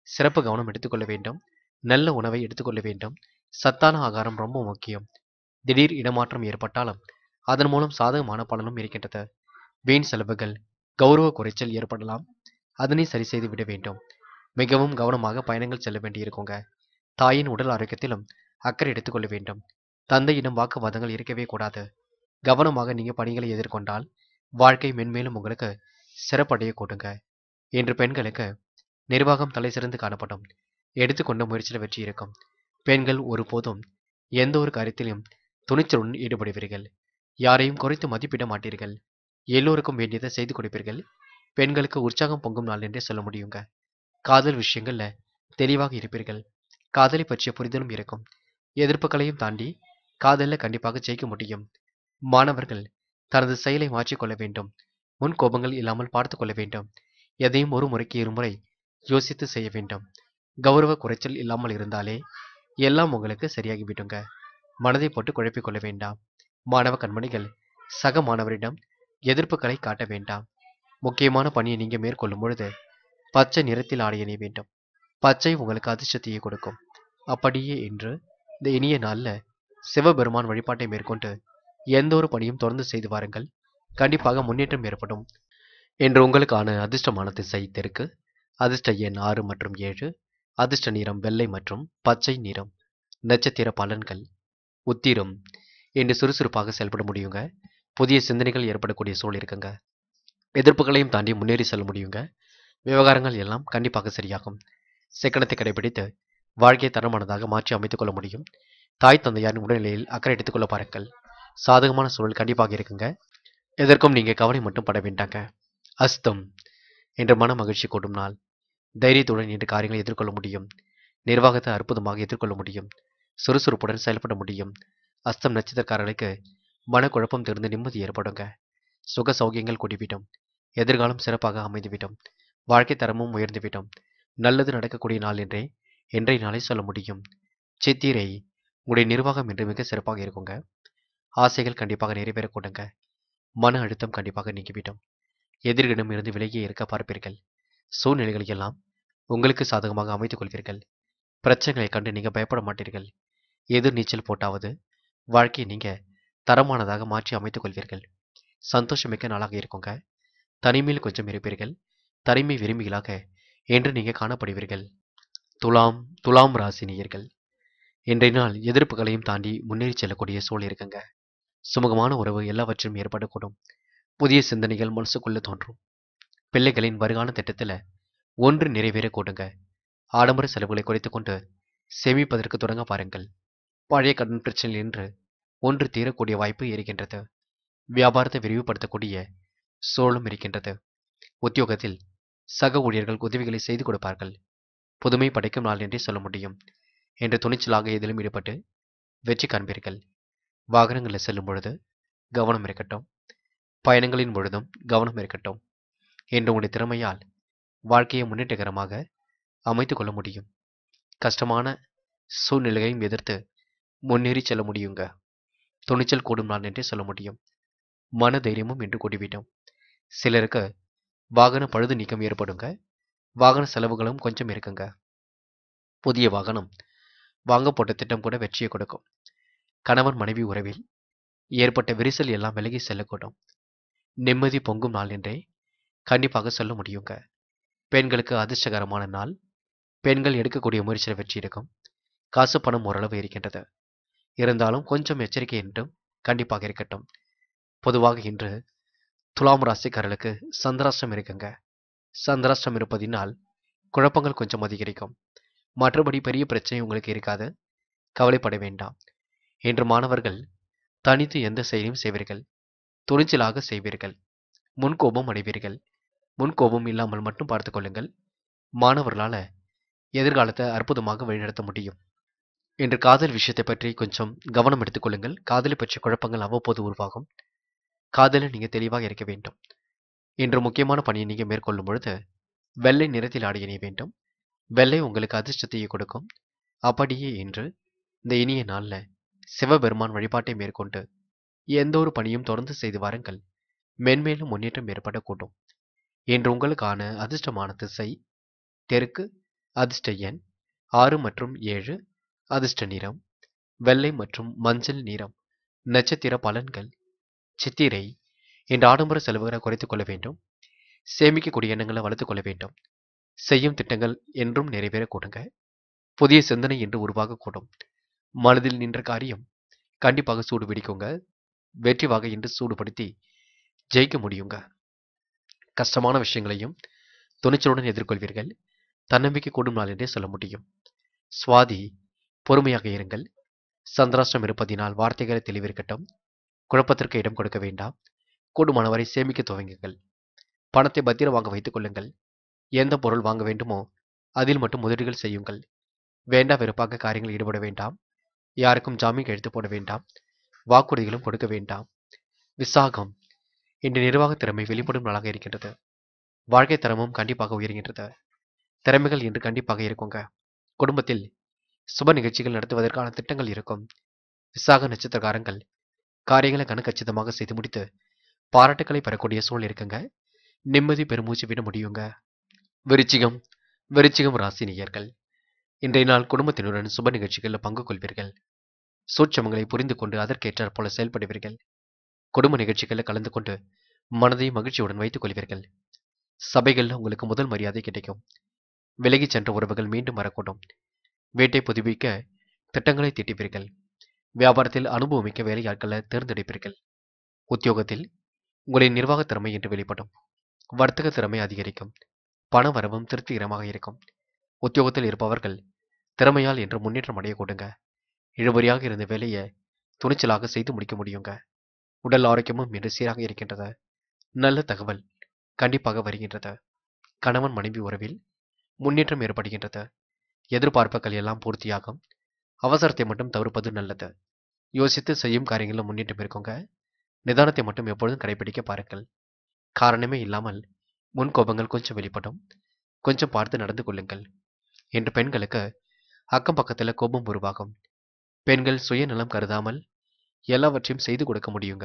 சிறப்பு கவனம் எடுத்துக்கொள்ள வேண்டும். நல்ல உணவை எடுத்துக்கொள்ள வேண்டும். சத்தான ஆகாரம் ரொம்ப முக்கியம். திடீர் இடமாற்றம் ஏற்பட்டாலும் அதன் மூலம் சாதகமான பலனும் இருக்கின்றது. வீண் செலவுகள், கௌரவ குறைச்சல் ஏற்படலாம். அதனை சரி செய்து விட வேண்டும். மிகவும் கவனமாக பயணங்கள் செல்ல வேண்டியிருக்குங்க. தாயின் உடல் ஆரோக்கியத்திலும் அக்கறை எடுத்துக்கொள்ள வேண்டும். தந்தையிடம் வாக்குவாதங்கள் இருக்கவே கூடாது. கவனமாக நீங்க பணிகளை எதிர்கொண்டால் வாழ்க்கை மென்மேலும் உங்களுக்கு சிறப்படைய கூடுங்க. இன்று பெண்களுக்கு நிர்வாகம் தலை சிறந்து காணப்படும். எடுத்துக்கொண்ட முயற்சியில் வெற்றி இருக்கும். பெண்கள் ஒருபோதும் எந்த ஒரு காரியத்திலும் துணிச்சலுடன் ஈடுபடுவீர்கள். யாரையும் குறைத்து மதிப்பிட மாட்டீர்கள். எல்லோருக்கும் வேண்டியதை செய்து கொடுப்பீர்கள். பெண்களுக்கு உற்சாகம் பொங்கும் நாள் என்றே சொல்ல முடியுங்க. காதல் விஷயங்கள்ல தெளிவாக இருப்பீர்கள். காதலை பற்றிய புரிதலும் இருக்கும். எதிர்ப்புகளையும் தாண்டி காதல்ல கண்டிப்பாக ஜெயிக்க முடியும். மாணவர்கள் தனது செயலை மாற்றிக்கொள்ள வேண்டும். முன் கோபங்கள் இல்லாமல் பார்த்து கொள்ள வேண்டும். எதையும் ஒரு முறைக்கு இருமுறை யோசித்து செய்ய வேண்டும். கௌரவ குறைச்சல் இல்லாமல் இருந்தாலே எல்லாம் உங்களுக்கு சரியாகிவிடுங்க. மனதை போட்டு குழப்பிக் கொள்ள வேண்டாம். மாணவ கண்மணிகள் சக மாணவரிடம் எதிர்ப்புகளை காட்ட வேண்டாம். முக்கியமான பணியை நீங்க மேற்கொள்ளும் பொழுது பச்சை நிறத்தில் ஆடை அணிய வேண்டும். பச்சை உங்களுக்கு அதிர்ஷ்டத்தையே கொடுக்கும். அப்படியே இன்று இந்த இனிய நாள்ல சிவபெருமான் வழிபாட்டை மேற்கொண்டு எந்த ஒரு பணியும் தொடர்ந்து செய்து வாருங்கள். கண்டிப்பாக முன்னேற்றம் ஏற்படும். இன்று உங்களுக்கான அதிர்ஷ்டமான திசை தெற்கு. அதிர்ஷ்ட எண் ஆறு மற்றும் ஏழு. அதிர்ஷ்ட நிறம் வெள்ளை மற்றும் பச்சை நிறம். நட்சத்திர பலன்கள். உத்திரம். இன்று சுறுசுறுப்பாக செயல்பட முடியுங்க. புதிய சிந்தனைகள் ஏற்படக்கூடிய சூழல் இருக்குங்க. எதிர்ப்புகளையும் தாண்டி முன்னேறி செல்ல முடியுங்க. விவகாரங்கள் எல்லாம் கண்டிப்பாக சரியாகும். சிக்கனத்தை கடைபிடித்து வாழ்க்கையை தரமானதாக மாற்றி அமைத்துக் கொள்ள முடியும். தாய் தந்தையாரின் உடல்நிலையில் அக்கறை எடுத்துக்கொள்ள பாருங்கள். சாதகமான சூழல் கண்டிப்பாக இருக்குங்க. எதற்கும் நீங்க கவலை மட்டும் பட வேண்டாங்க. அஸ்தம். என்ற மன மகிழ்ச்சி கூடும் நாள். தைரியத்துடன் இன்று காரியங்களை எதிர்கொள்ள முடியும். நிர்வாகத்தை அற்புதமாக எதிர்கொள்ள முடியும். சுறுசுறுப்புடன் செயல்பட முடியும். அஸ்தம் நட்சத்திரக்காரர்களுக்கு மனக்குழப்பம் தீர்ந்து நிம்மதி ஏற்படுங்க. சுக சௌகியங்கள் கூடிவிடும். எதிர்காலம் சிறப்பாக அமைந்துவிடும். வாழ்க்கை தரமும் உயர்ந்துவிடும். நல்லது நடக்கக்கூடிய நாள் என்றே இன்றைய நாளை சொல்ல முடியும். சித்திரை. உங்களுடைய நிர்வாகம் இன்று மிக சிறப்பாக இருக்குங்க. ஆசைகள் கண்டிப்பாக நிறைவேறக்கூடுங்க. மன அழுத்தம் கண்டிப்பாக நீங்கிவிடும். எதிரிடம் இருந்து விலகியே இருக்க பார்ப்பீர்கள். சூழ்நிலைகளை எல்லாம் உங்களுக்கு சாதகமாக அமைத்துக் கொள்வீர்கள். பிரச்சனைகளை கண்டு நீங்க பயப்பட மாட்டீர்கள். எதிர் நீச்சல் போட்டாவது வாழ்க்கையை நீங்க தரமானதாக மாற்றி அமைத்துக் கொள்வீர்கள். சந்தோஷமிக்க நாளாக இருக்குங்க. தனிமையில் கொஞ்சம் இருப்பீர்கள். தனிமை விரும்பிகளாக என்று நீங்க காணப்படுவீர்கள். துலாம். துலாம் ராசி நேயர்கள். இன்றைய நாள் எதிர்ப்புகளையும் தாண்டி முன்னேறி செல்லக்கூடிய சூழல் இருக்குங்க. சுமூகமான உறவு எல்லாவற்றையும் ஏற்படக்கூடும். புதிய சிந்தனைகள் மனசுக்குள்ள தோன்றும். பிள்ளைகளின் வருகால திட்டத்துல ஒன்று நிறைவேற கூடுங்க. ஆடம்பர செலவுகளை குறைத்துக் கொண்டு சேமிப்பதற்கு தொடங்க பாருங்கள். பழைய கடன் பிரச்சனையில் என்று ஒன்று தீரக்கூடிய வாய்ப்பு இருக்கின்றது. வியாபாரத்தை விரிவுபடுத்தக்கூடிய சூழலும் இருக்கின்றது. உத்தியோகத்தில் சக ஊழியர்கள் உதவிகளை செய்து கொடுப்பார்கள். புதுமை படைக்கும் நாள் என்றே சொல்ல முடியும். என்று துணிச்சலாக எதிலும் ஈடுபட்டு வெற்றி காண்பீர்கள். வாகனங்களில் செல்லும் பொழுது கவனம் இருக்கட்டும். பயணங்களின் பொழுதும் கவனம் இருக்கட்டும். என்று உங்களுடைய திறமையால் வாழ்க்கையை முன்னேற்றகரமாக அமைத்துக் கொள்ள முடியும். கஷ்டமான சூழ்நிலையையும் எதிர்த்து முன்னேறி செல்ல முடியுங்க. துணிச்சல் கூடும் நாள் என்றே சொல்ல முடியும். மன தைரியமும் இன்று கூடிவிடும். சிலருக்கு வாகன பழுது நீக்கம் ஏற்படுங்க. வாகன செலவுகளும் கொஞ்சம் இருக்குங்க. புதிய வாகனம் வாங்க போட்ட திட்டம் கூட வெற்றியை கொடுக்கும். கணவன் மனைவி உறவில் ஏற்பட்ட விரிசல் எல்லாம் விலகி செல்லக்கூடும். நிம்மதி பொங்கும் நாள் என்றே கண்டிப்பாக சொல்ல முடியுங்க. பெண்களுக்கு அதிர்ஷ்டகரமான நாள். பெண்கள் எடுக்கக்கூடிய முயற்சியில் வெற்றி இருக்கும். காசு பணம் ஓரளவு இருக்கின்றது. இருந்தாலும் கொஞ்சம் எச்சரிக்கை என்றும் கண்டிப்பாக இருக்கட்டும். பொதுவாக இன்று துலாம் ராசிக்காரர்களுக்கு சந்திராஷ்டம் இருக்குங்க. சந்திராஷ்டம் இருப்பதினால் குழப்பங்கள் கொஞ்சம் அதிகரிக்கும். மற்றபடி பெரிய பிரச்சனை உங்களுக்கு இருக்காது. கவலைப்பட வேண்டாம். இன்று மாணவர்கள் தனித்து எந்த செயலையும் செய்வீர்கள். துணிச்சலாக செய்வீர்கள். முன்கோபம் அடைவீர்கள். முன்கோபம் இல்லாமல் மட்டும் பார்த்துக் கொள்ளுங்கள். மாணவர்களால எதிர்காலத்தை அற்புதமாக வழிநடத்த முடியும். இன்று காதல் விஷயத்தை பற்றி கொஞ்சம் கவனம் எடுத்துக் கொள்ளுங்கள். காதலை பற்றிய குழப்பங்கள் அவ்வப்போது உருவாகும். காதலில் நீங்க தெளிவாக இருக்க வேண்டும். இன்று முக்கியமான பணியை நீங்க மேற்கொள்ளும் பொழுது வெள்ளை நிறத்தில் ஆடை அணிய வேண்டும். வெள்ளை உங்களுக்கு அதிர்ஷ்டத்தையே கொடுக்கும். அப்படியே இன்று இந்த இனிய நாள்ல சிவபெருமான் வழிபாட்டை மேற்கொண்டு எந்த ஒரு பணியும் தொடர்ந்து செய்து வாருங்கள். மென்மேலும் முன்னேற்றம் ஏற்படக்கூடும். இன்று உங்களுக்கான அதிர்ஷ்டமான திசை தெற்கு. அதிர்ஷ்ட எண் ஆறு மற்றும் ஏழு. அதிர்ஷ்ட நிறம் வெள்ளை மற்றும் மஞ்சள் நிறம். நட்சத்திர பலன்கள். சித்திரை. இந்த ஆடம்பர செலவுகளை குறைத்துக் கொள்ள வேண்டும். சேமிக்கக்கூடிய எண்ணங்களை வளர்த்துக் கொள்ள வேண்டும். செய்யும் திட்டங்கள் என்றும் நிறைவேற கூடுங்க. புதிய சிந்தனை என்று உருவாகக்கூடும். மனதில் நின்ற காரியம் கண்டிப்பாக சூடு பிடிக்குங்க. வெற்றி வாகை என்று சூடுபடுத்தி ஜெயிக்க முடியுங்க. கஷ்டமான விஷயங்களையும் துணிச்சலுடன் எதிர்கொள்வீர்கள். தன்னம்பிக்கை கூடும் நாள் என்றே சொல்ல முடியும். சுவாதி. பொறுமையாக இருங்கள். சந்திராஷ்டம் இருப்பதினால் வார்த்தைகளை தெளிவிருக்கட்டும். குழப்பத்திற்கு இடம் கொடுக்க வேண்டாம். கூடுமானவரை சேமிக்க துவங்குங்கள். பணத்தை பத்திரமாக வைத்துக் கொள்ளுங்கள். எந்த பொருள் வாங்க வேண்டுமோ அதில் மட்டும் முதலீடுகள் செய்யுங்கள். வேண்டா வெறுப்பாக காரியங்கள் ஈடுபட வேண்டாம். யாருக்கும் ஜாமீன் கையெழுத்து போட வேண்டாம். வாக்குறுதிகளும் கொடுக்க வேண்டாம். விசாகம். இன்று நிர்வாக திறமை வெளிப்படும் நாளாக இருக்கின்றது. வாழ்க்கை தரமும் கண்டிப்பாக உயர்கின்றது. திறமைகள் இன்று கண்டிப்பாக இருக்குங்க. குடும்பத்தில் சுப நிகழ்ச்சிகள் நடத்துவதற்கான திட்டங்கள் இருக்கும். விசாக நட்சத்திரக்காரங்கள் காரியங்களை கணக்கச்சிதமாக செய்து முடித்து பாராட்டுக்களை பெறக்கூடிய சூழல் இருக்குங்க. நிம்மதி பெருமூச்சு விட முடியுங்க. விருச்சிகம். விருச்சிகம் ராசி நேயர்கள். இன்றைய நாள் குடும்பத்தினருடன் சுப நிகழ்ச்சிகளில் பங்கு கொள்வீர்கள். சூட்சமங்களை புரிந்து கொண்டு அதற்கேற்றாற் போல செயல்படுவீர்கள். குடும்ப நிகழ்ச்சிகளில் கலந்து கொண்டு மனதை மகிழ்ச்சியுடன் வைத்துக் கொள்வீர்கள். சபைகளில் உங்களுக்கு முதல் மரியாதை கிடைக்கும். விலகிச் சென்ற உறவுகள் மீண்டும் வரக்கூடும். வீட்டை புதுப்பிக்க திட்டங்களை தீட்டுவீர்கள். வியாபாரத்தில் அனுபவமிக்க வேலையாட்களை தேர்ந்தெடுப்பீர்கள். உத்தியோகத்தில் உங்களின் நிர்வாக திறமை என்று வெளிப்படும். வர்த்தக திறமை அதிகரிக்கும். பண வரவும் திருப்திகரமாக இருக்கும். உத்தியோகத்தில் இருப்பவர்கள் திறமையால் என்று முன்னேற்றம் அடைய கூடுங்க. இழுபறியாக இருந்த வேலையை துணிச்சலாக செய்து முடிக்க முடியுங்க. உடல் ஆரோக்கியமும் இன்று சீராக இருக்கின்றது. நல்ல தகவல் கண்டிப்பாக வருகின்றது. கணவன் மனைவி உறவில் முன்னேற்றம் ஏற்படுகின்றது. எதிர்பார்ப்புகள் எல்லாம் பூர்த்தியாகும். அவசரத்தை மட்டும் தவிர்ப்பது நல்லது. யோசித்து செய்யும் காரியங்களில் முன்னேற்றம் இருக்குங்க. நிதானத்தை மட்டும் எப்பொழுதும் கடைபிடிக்க பாருங்கள். காரணமே இல்லாமல் முன்கோபங்கள் கொஞ்சம் வெளிப்படும். கொஞ்சம் பார்த்து நடந்து கொள்ளுங்கள். இன்று பெண்களுக்கு அக்கம் பக்கத்தில் கோபம் உருவாகும். பெண்கள் சுயநலம் கருதாமல் எல்லாவற்றையும் செய்து கொடுக்க முடியுங்க.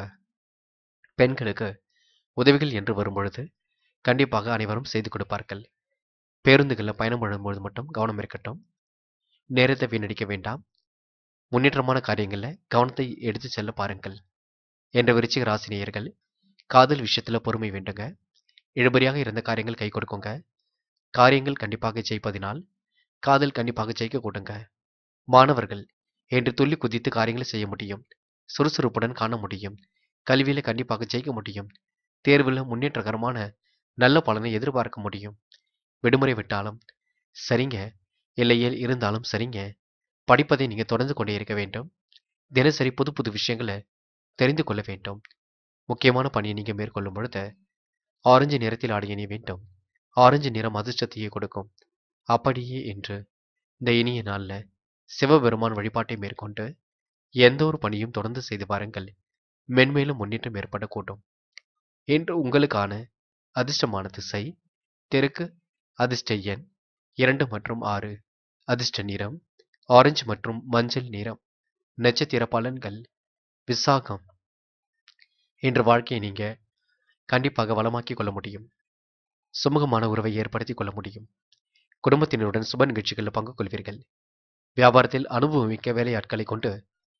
பெண்களுக்கு உதவிகள் என்று வரும்பொழுது கண்டிப்பாக அனைவரும் செய்து கொடுப்பார்கள். பேருந்துகளில் பயணம் பண்ணும்போது மட்டும் கவனம் இருக்கட்டும். நேரத்தை வீணடிக்க வேண்டாம். முன்னேற்றமான காரியங்களில் கவனத்தை எடுத்து செல்ல பாருங்கள். என்ற விருச்சிக ராசி நேயர்கள் காதல் விஷயத்துல பொறுமை வேண்டுங்க. இழுபறியாக இருந்த காரியங்கள் கை கொடுக்குங்க. காரியங்கள் கண்டிப்பாக ஜெயிப்பதினால் காதல் கண்டிப்பாக ஜெயிக்க கூடுங்க. மாணவர்கள் என்று துள்ளி குதித்து காரியங்களை செய்ய முடியும். சுறுசுறுப்புடன் காண முடியும். கல்வியில கண்டிப்பாக ஜெயிக்க முடியும். தேர்வில் முன்னேற்றகரமான நல்ல பலனை எதிர்பார்க்க முடியும். விடுமுறை விட்டாலும் சரிங்க, இல்லையில் இருந்தாலும் சரிங்க, படிப்பதை நீங்க தொடர்ந்து கொண்டே இருக்க வேண்டும். தினசரி புது புது விஷயங்களை தெரிந்து கொள்ள வேண்டும். முக்கியமான பணியை நீங்க மேற்கொள்ளும் பொழுது ஆரஞ்சு நிறத்தில் ஆடிய நீ வேண்டும். ஆரஞ்சு நிறம் அதிர்ஷ்டத்தையே கொடுக்கும். அப்படியே என்று இந்த இனிய நாள்ல சிவபெருமான் வழிபாட்டை மேற்கொண்டு எந்த ஒரு பணியும் தொடர்ந்து செய்து பாருங்கள். மென்மேலும் முன்னேற்றம் ஏற்படக்கூடும். இன்று உங்களுக்கான அதிர்ஷ்டமான திசை தெற்கு. அதிர்ஷ்ட எண் இரண்டு மற்றும் ஆறு. அதிர்ஷ்ட நிறம் ஆரஞ்சு மற்றும் மஞ்சள் நிறம். நட்சத்திர பலன்கள். விசாகம். இன்று வாழ்க்கையை நீங்க கண்டிப்பாக வளமாக்கிக் கொள்ள முடியும். சுமூகமான உறவை ஏற்படுத்திக் கொள்ள முடியும். குடும்பத்தினருடன் சுப நிகழ்ச்சிகளில் பங்கு கொள்வீர்கள். வியாபாரத்தில் அனுபவமிக்க வேலையாட்களை கொண்டு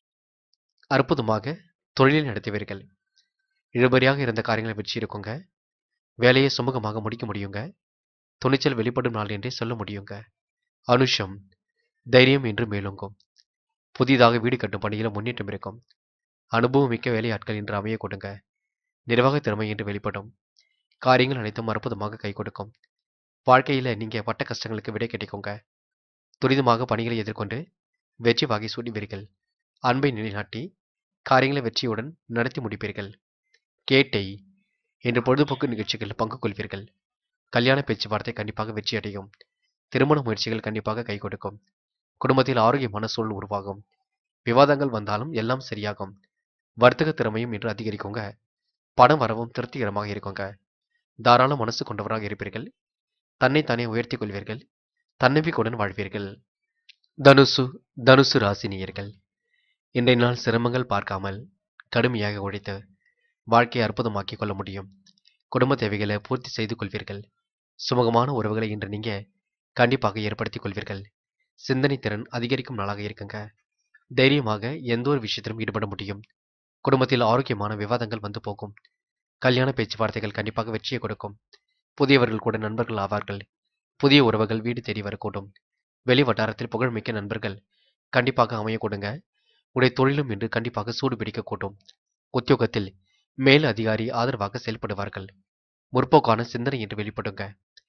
அற்புதமாக தொழிலில் நடத்துவீர்கள். இழுபறியாக இருந்த காரியங்களை வெற்றி இருக்குங்க. வேலையை சுமூகமாக முடிக்க முடியுங்க. துணிச்சல் வெளிப்படும் நாள் என்றே சொல்ல முடியுங்க. அனுஷம். தைரியம் என்று மேலோங்கும். புதிதாக வீடு கட்டும் பணியில் முன்னேற்றம் இருக்கும். அனுபவமிக்க வேலையாட்கள் என்று அமைய கொடுங்க. நிர்வாக திறமை என்று வெளிப்படும். காரியங்கள் அனைத்தும் அற்புதமாக கை கொடுக்கும். வாழ்க்கையில நீங்க பட்ட கஷ்டங்களுக்கு விடை கிடைக்குங்க. துரிதமாக பணிகளை எதிர்கொண்டு வெற்றி வாகை சூடுவீர்கள். அன்பை நிலைநாட்டி காரியங்களை வெற்றியுடன் நடத்தி முடிப்பீர்கள். கேட்டை. இன்று பொழுதுபோக்கு நிகழ்ச்சிகளில் பங்கு கொள்வீர்கள். கல்யாண பேச்சுவார்த்தை கண்டிப்பாக வெற்றி அடையும். திருமண முயற்சிகள் கண்டிப்பாக கை கொடுக்கும். குடும்பத்தில் ஆரோக்கியமான சூழல் உருவாகும். விவாதங்கள் வந்தாலும் எல்லாம் சரியாகும். வர்த்தக திறமையும் இன்று அதிகரிக்குங்க. பணம் வரவும் திருப்திகரமாக இருக்குங்க. தாராள மனசு கொண்டவராக இருப்பீர்கள். தன்னைத்தானே உயர்த்திக் கொள்வீர்கள். தன்னம்பிக்கையுடன் வாழ்வீர்கள். தனுசு. தனுசு ராசி நேயர்கள். இன்றைய நாள் சிரமங்கள் பார்க்காமல் கடுமையாக உழைத்து வாழ்க்கையை அற்புதமாக்கிக் கொள்ள முடியும். குடும்ப தேவைகளை பூர்த்தி செய்து கொள்வீர்கள். சுமூகமான உறவுகளை இன்று நீங்க கண்டிப்பாக ஏற்படுத்திக் கொள்வீர்கள். சிந்தனை திறன் அதிகரிக்கும் நாளாக இருக்குங்க. தைரியமாக எந்த ஒரு விஷயத்திலும் ஈடுபட முடியும். குடும்பத்தில் ஆரோக்கியமான விவாதங்கள் வந்து போகும். கல்யாண பேச்சுவார்த்தைகள் கண்டிப்பாக வெற்றியை கொடுக்கும். புதியவர்கள் கூட நண்பர்கள் ஆவார்கள். புதிய உறவுகள் வீடு தேடி வரக்கூடும். வெளி வட்டாரத்தில் புகழ்மிக்க நண்பர்கள் கண்டிப்பாக அமைய கொடுங்க. உடைய தொழிலும் இன்று கண்டிப்பாக சூடு பிடிக்கக்கூடும். உத்தியோகத்தில் மேல் அதிகாரி ஆதரவாக செயல்படுவார்கள். முற்போக்கான சிந்தனை என்று வெளிப்படுங்க.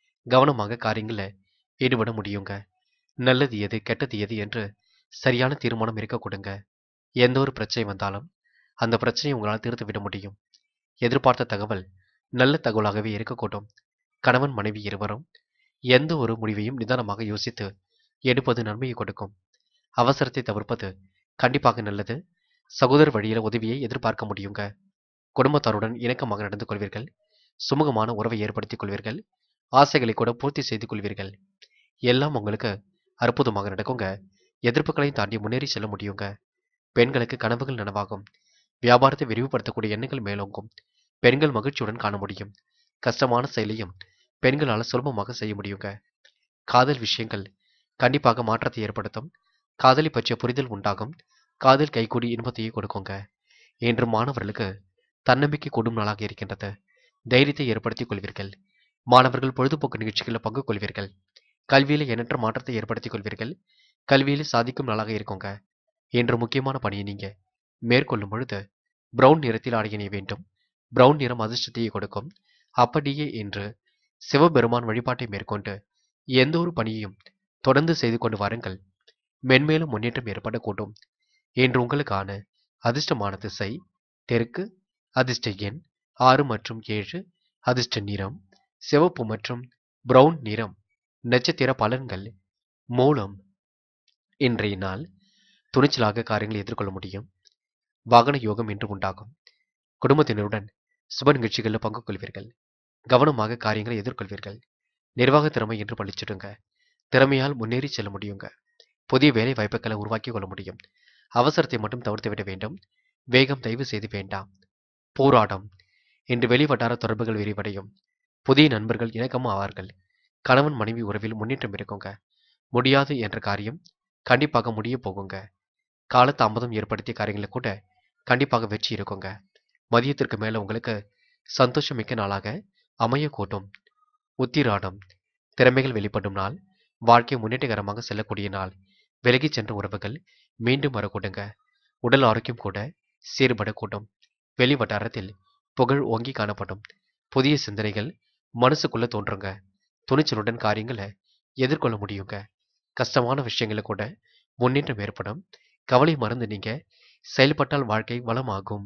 கவனமாக காரியங்கள ஈடுபட முடியுங்க. நல்லது எது கெட்டது எது என்று சரியான தீர்மானம் இருக்க கொடுங்க. எந்த ஒரு பிரச்சனை வந்தாலும் அந்த பிரச்சனையை உங்களால் தீர்த்து விட முடியும். எதிர்பார்த்த தகவல் நல்ல தகவலாகவே இருக்கக்கூடும். கணவன் மனைவி இருவரும் எந்த ஒரு முடிவையும் நிதானமாக யோசித்து எடுப்பது நன்மையை கொடுக்கும். அவசரத்தை தவிர்ப்பது கண்டிப்பாக நல்லது. சகோதர வழியில உதவியை எதிர்பார்க்க முடியுங்க. குடும்பத்தாருடன் இணக்கமாக நடந்து கொள்வீர்கள். சுமூகமான உறவை ஏற்படுத்திக் கொள்வீர்கள். ஆசைகளை கூட பூர்த்தி செய்து கொள்வீர்கள். எல்லாம் உங்களுக்கு அற்புதமாக நடக்குங்க. எதிர்ப்புகளையும் தாண்டி முன்னேறி செல்ல முடியுங்க. பெண்களுக்கு கனவுகள் நனவாகும். வியாபாரத்தை விரிவுபடுத்தக்கூடிய எண்ணங்கள் மேலோங்கும். பெண்கள் மகிழ்ச்சியுடன் காண முடியும். கஷ்டமான செயலையும் பெண்களால் சுலபமாக செய்ய முடியுங்க. காதல் விஷயங்கள் கண்டிப்பாக மாற்றத்தை ஏற்படுத்தும். காதலை பற்றிய புரிதல் உண்டாகும். காதல் கைகூடி இன்பத்தையே கொடுக்குங்க. இன்று மாணவர்களுக்கு தன்னம்பிக்கை கூடும் நாளாக இருக்கின்றது. தைரியத்தை ஏற்படுத்திக் கொள்வீர்கள். மாணவர்கள் பொழுதுபோக்கு நிகழ்ச்சிகளில் பங்கு கொள்வீர்கள். கல்வியில எண்ணற்ற மாற்றத்தை ஏற்படுத்திக் கொள்வீர்கள். கல்வியில சாதிக்கும் நாளாக இருக்குங்க. இன்று முக்கியமான பணியை நீங்க மேற்கொள்ளும் பொழுது பிரவுன் நிறத்தில் ஆடை அணிய வேண்டும். பிரவுன் நிறம் அதிர்ஷ்டத்தையே கொடுக்கும். அப்படியே இன்று சிவபெருமான் வழிபாட்டை மேற்கொண்டு எந்த ஒரு பணியையும் தொடர்ந்து செய்து கொண்டு வாருங்கள். மென்மேலும் முன்னேற்றம் ஏற்படக்கூடும். இன்று உங்களுக்கான அதிர்ஷ்டமான திசை தெற்கு. அதிர்ஷ்ட எண் ஆறு மற்றும் ஏழு. அதிர்ஷ்ட நிறம் சிவப்பு மற்றும் பிரவுன் நிறம். நட்சத்திர பலன்கள் மூலம். இன்றைய நாள் துணிச்சலாக காரியங்களை எதிர்கொள்ள முடியும். வாகன யோகம் இன்று உண்டாகும். குடும்பத்தினருடன் சுப நிகழ்ச்சிகளில் பங்கு கொள்வீர்கள். கவனமாக காரியங்களை எதிர்கொள்வீர்கள். நிர்வாக திறமை என்று பழிச்சிடுங்க. திறமையால் முன்னேறி செல்ல முடியுங்க. புதிய வேலை வாய்ப்புகளை உருவாக்கி கொள்ள முடியும். அவசரத்தை மட்டும் தவிர்த்து விட வேண்டும். வேகம் தயவு செய்து வேண்டாம். போராடம் இன்று வெளிவட்டார தொடர்புகள் விரிவடையும். புதிய நண்பர்கள் இணக்கமா ஆவார்கள். கணவன் மனைவி உறவில் முன்னேற்றம் இருக்குங்க. முடியாது என்ற காரியம் கண்டிப்பாக முடிய போகுங்க. கால தாமதம் ஏற்படுத்திய காரியங்களை கூட கண்டிப்பாக வெற்றி இருக்குங்க. மதியத்திற்கு மேல உங்களுக்கு சந்தோஷமிக்க நாளாக அமைய கூட்டும். உத்திராடம் திறமைகள் வெளிப்படும் நாள். வாழ்க்கை முன்னேற்றகரமாக செல்லக்கூடிய நாள். விலகிச் சென்ற உறவுகள் மீண்டும் வரக்கூடுங்க. உடல் ஆரோக்கியம் கூட சீர்படக்கூடும். வெளி வட்டாரத்தில் புகழ் ஓங்கி காணப்படும். புதிய சிந்தனைகள் மனசுக்குள்ள தோன்றுங்க. துணிச்சலுடன் காரியங்களை எதிர்கொள்ள முடியுங்க. கஷ்டமான விஷயங்களை கூட முன்னேற்றம் ஏற்படும். கவலை மறந்து நீங்க செயல்பட்டால் வாழ்க்கை வளமாகும்.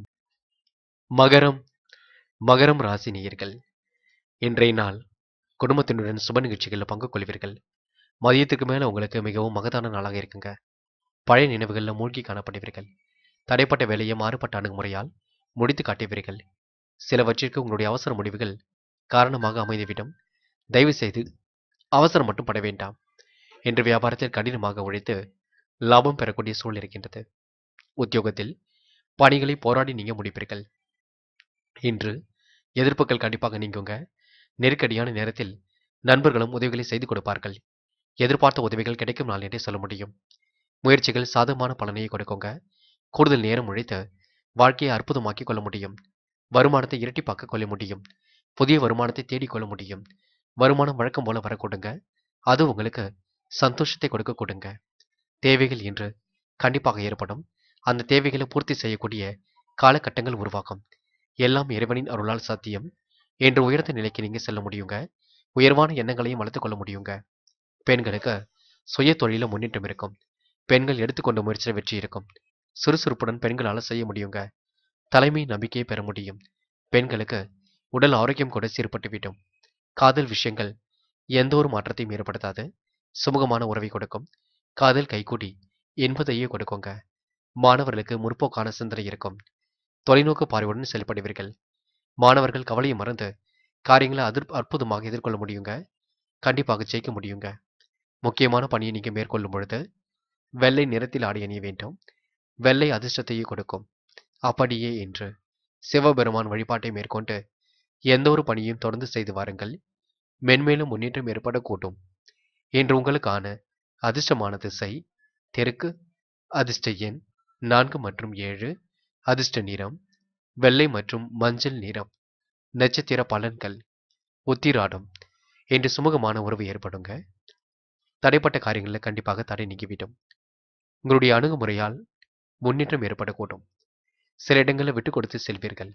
மகரம் மகரம் ராசி நேயர்கள் இன்றைய நாள் குடும்பத்தினுடன் சுப நிகழ்ச்சிகளில் பங்கு கொள்வீர்கள். மதியத்துக்கு மேல உங்களுக்கு மிகவும் மகத்தான நாளாக இருக்குங்க. பழைய நினைவுகளில் மூழ்கி காணப்படுவீர்கள். தடைப்பட்ட வேலையை மாறுபட்ட அணுகுமுறையால் முடித்து காட்டுவீர்கள். சிலவற்றிற்கு உங்களுடைய அவசர முடிவுகள் காரணமாக அமைந்துவிடும். தயவு செய்து அவசரம் மட்டும் பட வேண்டாம். இன்று வியாபாரத்தில் கடினமாக உழைத்து லாபம் பெறக்கூடிய சூழல் இருக்கின்றது. உத்தியோகத்தில் பணிகளை போராடி நீங்க முடிப்பீர்கள். இன்று எதிர்ப்புகள் கண்டிப்பாக நீங்குங்க. நெருக்கடியான நேரத்தில் நண்பர்களும் உதவிகளை செய்து கொடுப்பார்கள். எதிர்பார்த்த உதவிகள் கிடைக்கும் நாள் என்றே சொல்ல முடியும். முயற்சிகள் சாதகமான பலனையை கொடுக்குங்க. கூடுதல் நேரம் உழைத்து வாழ்க்கையை அற்புதமாக்கி கொள்ள முடியும். வருமானத்தை இரட்டிப்பாக்க கொள்ள முடியும். புதிய வருமானத்தை தேடிக்கொள்ள முடியும். வருமானம் வழக்கம் போல வரக்கூடுங்க. அது உங்களுக்கு சந்தோஷத்தை கொடுக்க கொடுங்க. தேவைகள் என்று கண்டிப்பாக ஏற்படும். அந்த தேவைகளை பூர்த்தி செய்யக்கூடிய காலகட்டங்கள் உருவாகும். எல்லாம் இறைவனின் அருளால் சாத்தியம். என்று உயர்ந்த நிலைக்கு நீங்க செல்ல முடியுங்க. உயர்வான எண்ணங்களையும் வளர்த்துக் கொள்ள முடியுங்க. பெண்களுக்கு சுய தொழில முன்னேற்றம் இருக்கும். பெண்கள் எடுத்துக்கொண்ட முயற்சியில் வெற்றி இருக்கும். சுறுசுறுப்புடன் பெண்களால் செய்ய முடியுங்க. தலைமை நம்பிக்கையை பெற முடியும். பெண்களுக்கு உடல் ஆரோக்கியம் கூட சீர்பட்டுவிடும். காதல் விஷயங்கள் எந்த ஒரு மாற்றத்தையும் ஏற்படுத்தாது. சுமூகமான உறவை கொடுக்கும். காதல் கைகூடி என்பதையே கொடுக்குங்க. மாணவர்களுக்கு முற்போக்கான சிந்தனை இருக்கும். தொலைநோக்கு பார்வையுடன் செயல்படுவீர்கள். மாணவர்கள் கவலையை மறந்து காரியங்களை அதிர் அற்புதமாக எதிர்கொள்ள முடியுங்க. கண்டிப்பாக ஜெயிக்க முடியுங்க. முக்கியமான பணியை நீங்க மேற்கொள்ளும் பொழுது வெள்ளை நிறத்தில் ஆடை அணிய வேண்டும். வெள்ளை அதிர்ஷ்டத்தையே கொடுக்கும். அப்படியே இன்று சிவபெருமான் வழிபாட்டை மேற்கொண்டு எந்த ஒரு பணியையும் தொடர்ந்து செய்து வாருங்கள். மென்மேலும் முன்னேற்றம் ஏற்படக்கூடும். இன்று உங்களுக்கான அதிர்ஷ்டமான திசை தெற்கு, அதிர்ஷ்ட எண் நான்கு மற்றும் ஏழு, அதிர்ஷ்ட நிறம் வெள்ளை மற்றும் மஞ்சள் நிறம். நட்சத்திர பலன்கள். உத்திராடம். இன்று சுமூகமான உறவு ஏற்படுங்க. தடைப்பட்ட காரியங்களில் கண்டிப்பாக தடை நீங்கிவிடும். உங்களுடைய அணுகுமுறையால் முன்னேற்றம் ஏற்படக்கூடும். சில இடங்களில் விட்டு கொடுத்து செல்வீர்கள்.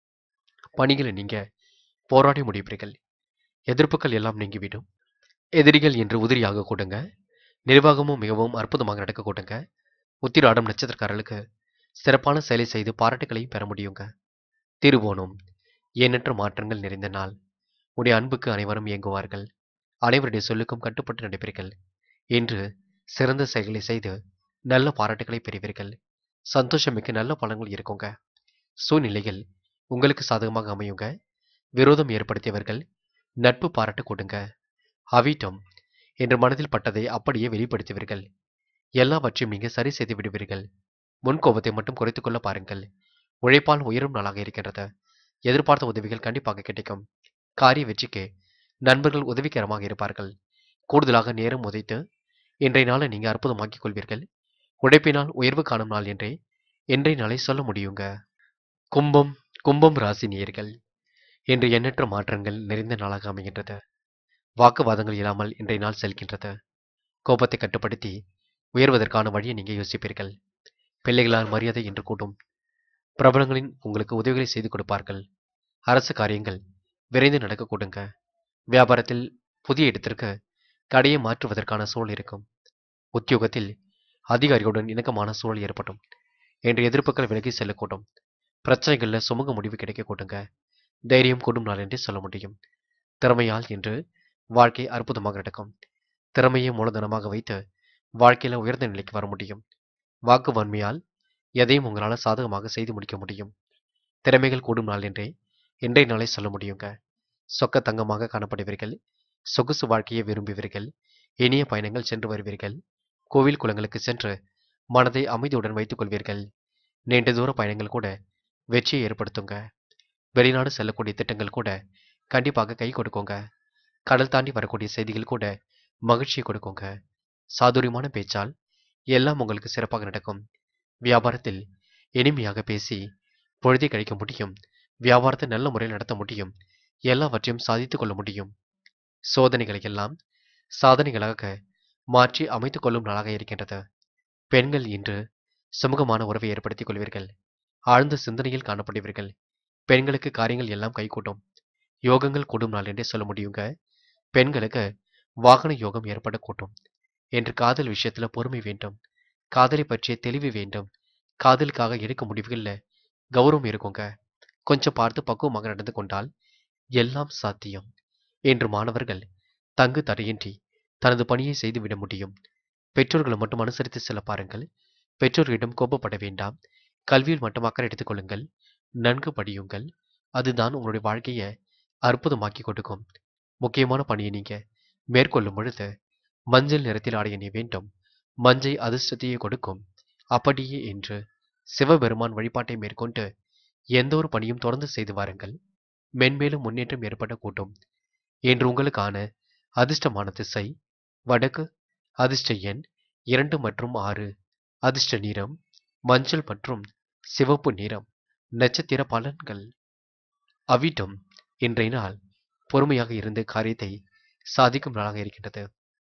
பணிகளை நீங்க போராடி முடிப்பீர்கள். எதிர்ப்புகள் எல்லாம் நீங்கிவிடும். எதிரிகள் என்று உதிரியாக கூடுங்க. நிர்வாகமும் மிகவும் அற்புதமாக நடக்க கூடுங்க. உத்திராடம் நட்சத்திரக்காரர்களுக்கு சிறப்பான செயலை செய்து பாராட்டுகளையும் பெற முடியுங்க. திருவோணம். எண்ணற்ற மாற்றங்கள் நிறைந்த நாள். உடைய அன்புக்கு அனைவரும் இயங்குவார்கள். அனைவருடைய சொல்லுக்கும் கட்டுப்பட்டு நடிப்பீர்கள். இன்று சிறந்த செயல்களை செய்து நல்ல பாராட்டுகளை பெறுவீர்கள். சந்தோஷமிக்க நல்ல பலன்கள் இருக்குங்க. சூழ்நிலைகள் உங்களுக்கு சாதகமாக அமையுங்க. விரோதம் ஏற்படுத்தியவர்கள் நட்பு பாராட்டு கொடுங்க. அவிட்டம். என்று மனதில் பட்டதை அப்படியே வெளிப்படுத்துவீர்கள். எல்லாவற்றையும் நீங்க சரி செய்து விடுவீர்கள். முன்கோபத்தை மட்டும் குறைத்துக் கொள்ள பாருங்கள். உழைப்பால் உயரும் நாளாக இருக்கின்றது. எதிர்பார்த்த உதவிகள் கண்டிப்பாக கிடைக்கும். காரிய வெற்றிக்கு நண்பர்கள் உதவிகரமாக இருப்பார்கள். கூடுதலாக நேரம் உதைத்து இன்றைய நாளை நீங்க அற்புதமாக்கிக் கொள்வீர்கள். உழைப்பினால் உயர்வு காணும் நாள் என்றே இன்றைய நாளை சொல்ல முடியுங்க. கும்பம். கும்பம் ராசி நேயர்கள். இன்று எண்ணற்ற மாற்றங்கள் நிறைந்த நாளாக அமைகின்றது. வாக்குவாதங்கள் இல்லாமல் இன்றைய நாள் செல்கின்றது. கோபத்தை கட்டுப்படுத்தி உயர்வதற்கான வழியை நீங்க யோசிப்பீர்கள். பிள்ளைகளால் மரியாதை என்று கூட்டும். பிரபலங்களின் உங்களுக்கு உதவிகளை செய்து கொடுப்பார்கள். அரசு காரியங்கள் விரைந்து நடக்க கூடுங்க. வியாபாரத்தில் புதிய இடத்திற்கு கடையை மாற்றுவதற்கான சூழல் இருக்கும். உத்தியோகத்தில் அதிகாரிகளுடன் இணக்கமான சூழல் ஏற்படும். என்று எதிர்ப்புகள் விலகி செல்லக்கூடும். பிரச்சனைகள்ல சுமூக முடிவு கிடைக்க கூடுங்க. தைரியம் கூடும் நாள் என்றே சொல்ல முடியும். திறமையால் என்று வாழ்க்கை அற்புதமாக நடக்கும். திறமையை மூலதனமாக வைத்து வாழ்க்கையில உயர்ந்த நிலைக்கு வர முடியும். வாக்கு வன்மையால் எதையும் உங்களால் சாதகமாக செய்து முடிக்க முடியும். திறமைகள் கூடும் நாள் என்றே இன்றைய நாளை சொல்ல முடியுங்க. சொக்க தங்கமாக காணப்படுவீர்கள். சொகுசு வாழ்க்கையை விரும்புவீர்கள். இனிய பயணங்கள் சென்று வருவீர்கள். கோவில் குளங்களுக்கு சென்று மனதை அமைதியுடன் வைத்துக் கொள்வீர்கள். நீண்ட தூர பயணங்கள் கூட வெற்றியை ஏற்படுத்துங்க. வெளிநாடு செல்லக்கூடிய திட்டங்கள் கூட கண்டிப்பாக கை கொடுக்குங்க. கடல் தாண்டி வரக்கூடிய செய்திகள் கூட மகிழ்ச்சியை கொடுக்குங்க. சாதுரியமான பேச்சால் எல்லாம் உங்களுக்கு சிறப்பாக நடக்கும். வியாபாரத்தில் இனிமையாக பேசி பொழுதை கழிக்க முடியும். வியாபாரத்தை நல்ல முறையில் நடத்த முடியும். எல்லாவற்றையும் சாதித்துக் கொள்ள முடியும். சோதனைகளை எல்லாம் சாதனைகளாக மாற்றி அமைத்துக் கொள்ளும் நாளாக இருக்கின்றது. பெண்கள் இன்று சுமூகமான உறவை ஏற்படுத்திக் கொள்வீர்கள். ஆழ்ந்த சிந்தனையில் காணப்படுவீர்கள். பெண்களுக்கு காரியங்கள் எல்லாம் கைகூட்டும். யோகங்கள் கூடும் நாள் என்றே சொல்ல முடியுங்க. பெண்களுக்கு வாகன யோகம் ஏற்படக்கூடும். என்று காதல் விஷயத்துல பொறுமை வேண்டும். காதலை பற்றிய தெளிவு வேண்டும். காதலுக்காக எடுக்க முடிவுகள்ல கௌரவம் இருக்குங்க. கொஞ்சம் பார்த்து பக்குவமாக நடந்து கொண்டால் எல்லாம் சாத்தியம். என்று மாணவர்கள் தங்கு தடையின்றி தனது பணியை செய்துவிட முடியும். பெற்றோர்களை மட்டும் அனுசரித்து செல்ல பாருங்கள். பெற்றோர்களிடம் கோபப்பட வேண்டாம். கல்வியில் மட்டும் அக்கறை எடுத்துக் கொள்ளுங்கள். நன்கு படியுங்கள். அதுதான் உங்களுடைய வாழ்க்கையை அற்புதமாக்கி கொடுக்கும். முக்கியமான பணியை நீங்க மேற்கொள்ளும் பொழுது மஞ்சள் நிறத்தில் ஆடை அணிய வேண்டும். மஞ்சை அதிர்ஷ்டத்தையே கொடுக்கும். அப்படியே என்று சிவபெருமான் வழிபாட்டை மேற்கொண்டு எந்த ஒரு பணியும் தொடர்ந்து செய்து வாருங்கள். மென்மேலும் முன்னேற்றம் ஏற்பட கூட்டும். என்று உங்களுக்கான அதிர்ஷ்டமான திசை வடக்கு, அதிர்ஷ்ட எண் இரண்டு மற்றும் ஆறு, அதிர்ஷ்ட நிறம் மஞ்சள் மற்றும் சிவப்பு நிறம். நட்சத்திர பலன்கள். அவிட்டம். இன்றைய நாள் பொறுமையாக இருந்து காரியத்தை சாதிக்கும் நாளாக இருக்கின்றது.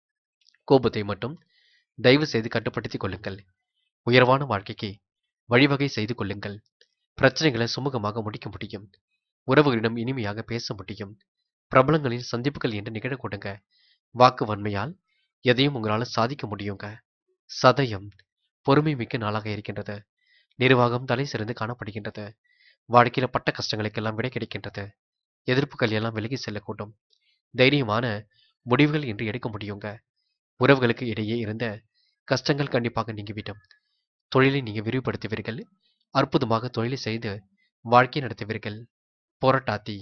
கோபத்தை மட்டும் தயவு செய்து கட்டுப்படுத்திக் கொள்ளுங்கள். உயர்வான வாழ்க்கைக்கு வழிவகை செய்து கொள்ளுங்கள். பிரச்சனைகளை சுமூகமாக முடிக்க முடியும். உறவுகளிடம் இனிமையாக பேச முடியும். பிரபலங்களின் சந்திப்புகள் என்று நிகழ கொடுங்க. வாக்கு வன்மையால் எதையும் உங்களால் சாதிக்க முடியுங்க. சதயம். பொறுமை மிக்க நாளாக இருக்கின்றது. நிர்வாகம் தலை சிறந்து காணப்படுகின்றது. வாழ்க்கையில பட்ட கஷ்டங்களுக்கெல்லாம் விடை கிடைக்கின்றது. எதிர்ப்புகள் எல்லாம் விலகி செல்லக்கூடும். தைரியமான முடிவுகள் என்று எடுக்க முடியுங்க. உறவுகளுக்கு இடையே இருந்த கஷ்டங்கள் கண்டிப்பாக நீங்கிவிடும். தொழிலை நீங்க விரிவுபடுத்துவீர்கள். அற்புதமாக தொழிலை செய்து வாழ்க்கை நடத்துவீர்கள். போராட்டாத்தி.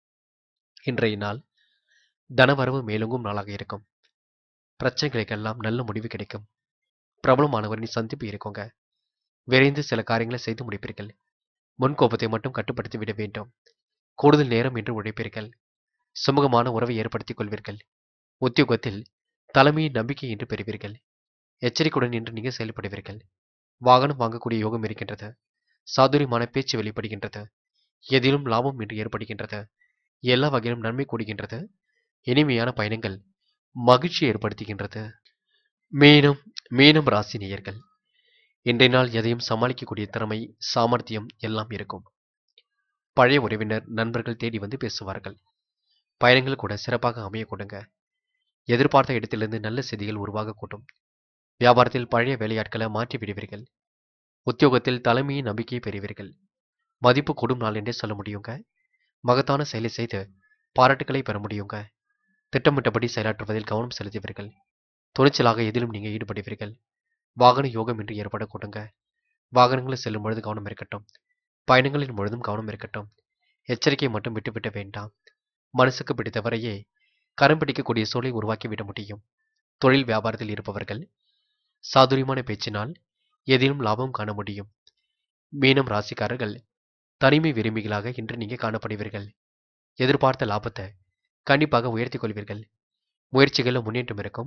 இன்றைய நாள் தனவரவு மேலோங்கும் நாளாக இருக்கும். பிரச்சனைகளுக்கெல்லாம் நல்ல முடிவு கிடைக்கும். பிரபலமானவரின் சந்திப்பு இருக்குங்க. விரைந்து சில காரியங்களை செய்து முடிப்பீர்கள். முன்கோபத்தை மட்டும் கட்டுப்படுத்தி விட வேண்டும். கூடுதல் நேரம் என்று உழைப்பீர்கள். சுமூகமான உறவை ஏற்படுத்திக் கொள்வீர்கள். உத்தியோகத்தில் தலைமையை நம்பிக்கை என்று பெறுவீர்கள். எச்சரிக்கையுடன் இன்று நீங்கள் செயல்படுவீர்கள். வாகனம் வாங்கக்கூடிய யோகம் இருக்கின்றது. சாதுரியமான பேச்சு வெளிப்படுகின்றது. எதிலும் லாபம் என்று ஏற்படுகின்றது. எல்லா வகையிலும் நன்மை கூடுகின்றது. இனிமையான பயணங்கள் மகிழ்ச்சி ஏற்படுத்துகின்றது. மீனம் மீனம் ராசி நேயர்கள், இன்றைய நாள் எதையும் சமாளிக்கக்கூடிய திறமை, சாமர்த்தியம் எல்லாம் இருக்கும். பழைய உறவினர், நண்பர்கள் தேடி வந்து பேசுவார்கள். பயணங்கள் கூட சிறப்பாக அமைய கொடுங்க. எதிர்பார்த்த இடத்திலிருந்து நல்ல செய்திகள் உருவாக கூட்டும். வியாபாரத்தில் பழைய வேலையாட்களை மாற்றி விடுவீர்கள். உத்தியோகத்தில் தலைமையை நம்பிக்கையை பெறுவீர்கள். மதிப்பு கூடும் நாள் என்றே சொல்ல முடியுங்க. மகத்தான செயலை செய்து பாராட்டுக்களை பெற முடியுங்க. திட்டமிட்டபடி செயலாற்றுவதில் கவனம் செலுத்துவீர்கள். துணிச்சலாக எதிலும் நீங்க ஈடுபடுவீர்கள். வாகன யோகம் என்று ஏற்பட கூடுங்க. வாகனங்களில் செல்லும் பொழுது கவனம் இருக்கட்டும். பயணங்களின் பொழுதும் கவனம் இருக்கட்டும். எச்சரிக்கை மட்டும் விட்டுவிட வேண்டாம். மனசுக்கு பிடித்தவரையே கரம் பிடிக்கக்கூடிய சூழலை உருவாக்கி விட முடியும். தொழில் வியாபாரத்தில் இருப்பவர்கள் சாதுரியமான பேச்சினால் எதிலும் லாபம் காண முடியும். மீனம் ராசிக்காரர்கள் தனிமை விரும்பிகளாக இன்று நீங்க காணப்படுவீர்கள். எதிர்பார்த்த லாபத்தை கண்டிப்பாக உயர்த்திக் கொள்வீர்கள். முயற்சிகளில் முன்னேற்றம் இருக்கும்.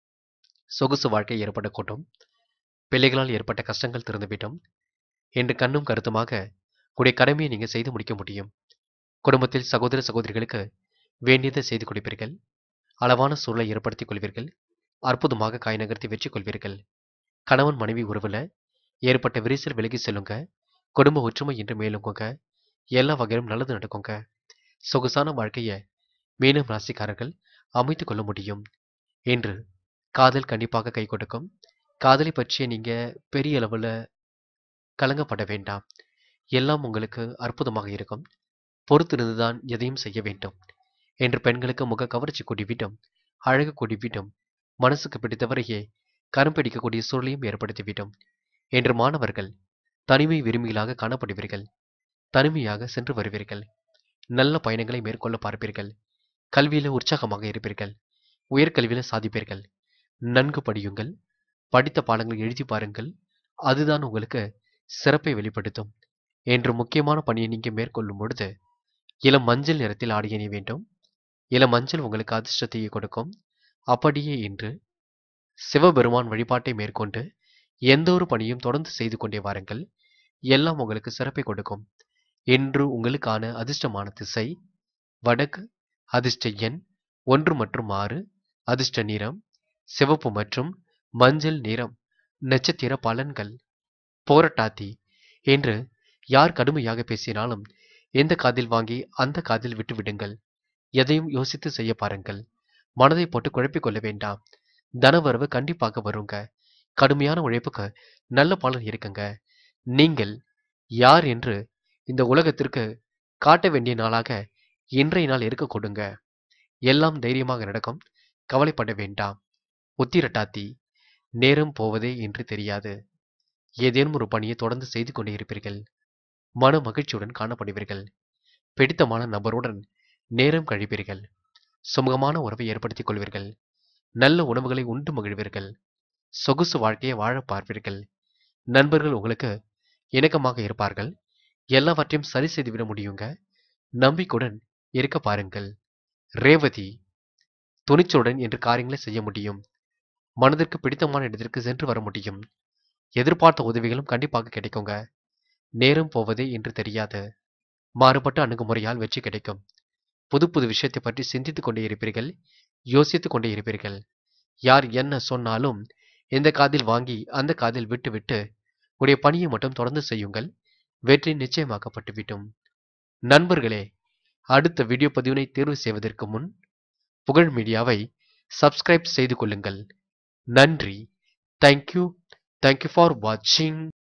சொகுசு வாழ்க்கை ஏற்படக்கூடும். பிள்ளைகளால் ஏற்பட்ட கஷ்டங்கள் திறந்துவிடும். என்று கண்ணும் கருத்துமாக உடைய கடமையை நீங்க செய்து முடிக்க முடியும். குடும்பத்தில் சகோதர சகோதரிகளுக்கு வேண்டியதை செய்து கொடுப்பீர்கள். அளவான சூழலை ஏற்படுத்திக் கொள்வீர்கள். அற்புதமாக காய் நகர்த்தி வெற்றி கொள்வீர்கள். கணவன் மனைவி உறவுல ஏற்பட்ட விரிசல் விலகி செல்லுங்க. குடும்ப ஒற்றுமை என்று மேலுங்க. எல்லா வகையிலும் நல்லது நடக்குங்க. சொகுசான வாழ்க்கையை மீனம் ராசிக்காரர்கள் அமைத்துக் கொள்ள முடியும். என்று காதல் கண்டிப்பாக கை கொடுக்கும். காதலை பற்றிய நீங்க பெரிய அளவுல கலங்கப்பட வேண்டாம். எல்லாம் உங்களுக்கு அற்புதமாக இருக்கும். பொறுத்திருந்துதான் எதையும் செய்ய வேண்டும். என்று பெண்களுக்கு முக கவர்ச்சி கூடிவிட்டும், அழகு கூடிவிட்டும், மனசுக்கு பிடித்தவரையே கரம் பிடிக்கக்கூடிய சூழலையும் ஏற்படுத்திவிடும். என்று மாணவர்கள் தனிமை விரும்பிகளாக காணப்படுவீர்கள். தனிமையாக சென்று வருவீர்கள். நல்ல பயணங்களை மேற்கொள்ள பார்ப்பீர்கள். கல்வியில உற்சாகமாக இருப்பீர்கள். உயர்கல்வியில சாதிப்பீர்கள். நன்கு படியுங்கள். படித்த பாடங்களை எழுதி பாருங்கள். அதுதான் உங்களுக்கு சிறப்பை வெளிப்படுத்தும். என்று முக்கியமான பணியை நீங்க மேற்கொள்ளும் பொழுது இளம் மஞ்சள் நிறத்தில் ஆடை அணிய வேண்டும். இளம் மஞ்சள் உங்களுக்கு அதிர்ஷ்டத்தையே கொடுக்கும். அப்படியே இன்று சிவபெருமான் வழிபாட்டை மேற்கொண்டு எந்த ஒரு பணியும் தொடர்ந்து செய்து கொண்டே வாருங்கள். எல்லாம் உங்களுக்கு சிறப்பை கொடுக்கும். இன்று உங்களுக்கான அதிர்ஷ்டமான திசை வடக்கு. அதிர்ஷ்ட எண் ஒன்று மற்றும் ஆறு. அதிர்ஷ்ட நிறம் சிவப்பு மற்றும் மஞ்சள் நிறம். நட்சத்திர பலன்கள் போராட்டாத்தி. என்று யார் கடுமையாக பேசினாலும் எந்த காதில் வாங்கி அந்த காதில் விட்டு விடுங்கள். எதையும் யோசித்து செய்ய பாருங்கள். மனதை போட்டு குழப்பிக் கொள்ள வேண்டாம். தனவரவு கண்டிப்பாக வருங்க. கடுமையான உழைப்புக்கு நல்ல பலன் இருக்குங்க. நீங்கள் யார் என்று இந்த உலகத்திற்கு காட்ட வேண்டிய நாளாக இன்றைய நாள் இருக்க கொடுங்க. எல்லாம் தைரியமாக நடக்கும். கவலைப்பட வேண்டாம். உத்திரட்டாத்தி. நேரம் போவதே என்று தெரியாது. ஏதேனும் ஒரு பணியை தொடர்ந்து செய்து கொண்டே இருப்பீர்கள். மன மகிழ்ச்சியுடன் காணப்படுவீர்கள். பிடித்தமான நபருடன் நேரம் கழிப்பீர்கள். சுமூகமான உறவை ஏற்படுத்திக் கொள்வீர்கள். நல்ல உணவுகளை உண்டு மகிழ்வீர்கள். சொகுசு வாழ்க்கையை வாழ பார்ப்பீர்கள். நண்பர்கள் உங்களுக்கு இணக்கமாக இருப்பார்கள். எல்லாவற்றையும் சரி செய்துவிட முடியுங்க. நம்பிக்கையுடன் இருக்க பாருங்கள். ரேவதி. துணிச்சலுடன் என்று காரியங்களை செய்ய முடியும். மனதிற்கு பிடித்தமான இடத்திற்கு சென்று வர முடியும். எதிர்பார்த்த உதவிகளும் கண்டிப்பாக கிடைக்குங்க. நேரம் போவதே என்று தெரியாது. மாறுபட்ட அணுகுமுறையால் வெற்றி கிடைக்கும். புது புது விஷயத்தை பற்றி சிந்தித்துக் கொண்டே இருப்பீர்கள். யோசித்துக் கொண்டே இருப்பீர்கள். யார் என்ன சொன்னாலும் எந்த காதில் வாங்கி அந்த காதில் விட்டு விட்டு உடைய பணியை மட்டும் தொடர்ந்து செய்யுங்கள். வெற்றி நிச்சயமாக்கப்பட்டுவிடும். நண்பர்களே, அடுத்த வீடியோ பதிவினை தேர்வு செய்வதற்கு முன் புகழ் மீடியாவை சப்ஸ்கிரைப் செய்து கொள்ளுங்கள். நன்றி. தேங்க்யூ. தேங்க்யூ ஃபார் வாட்சிங்.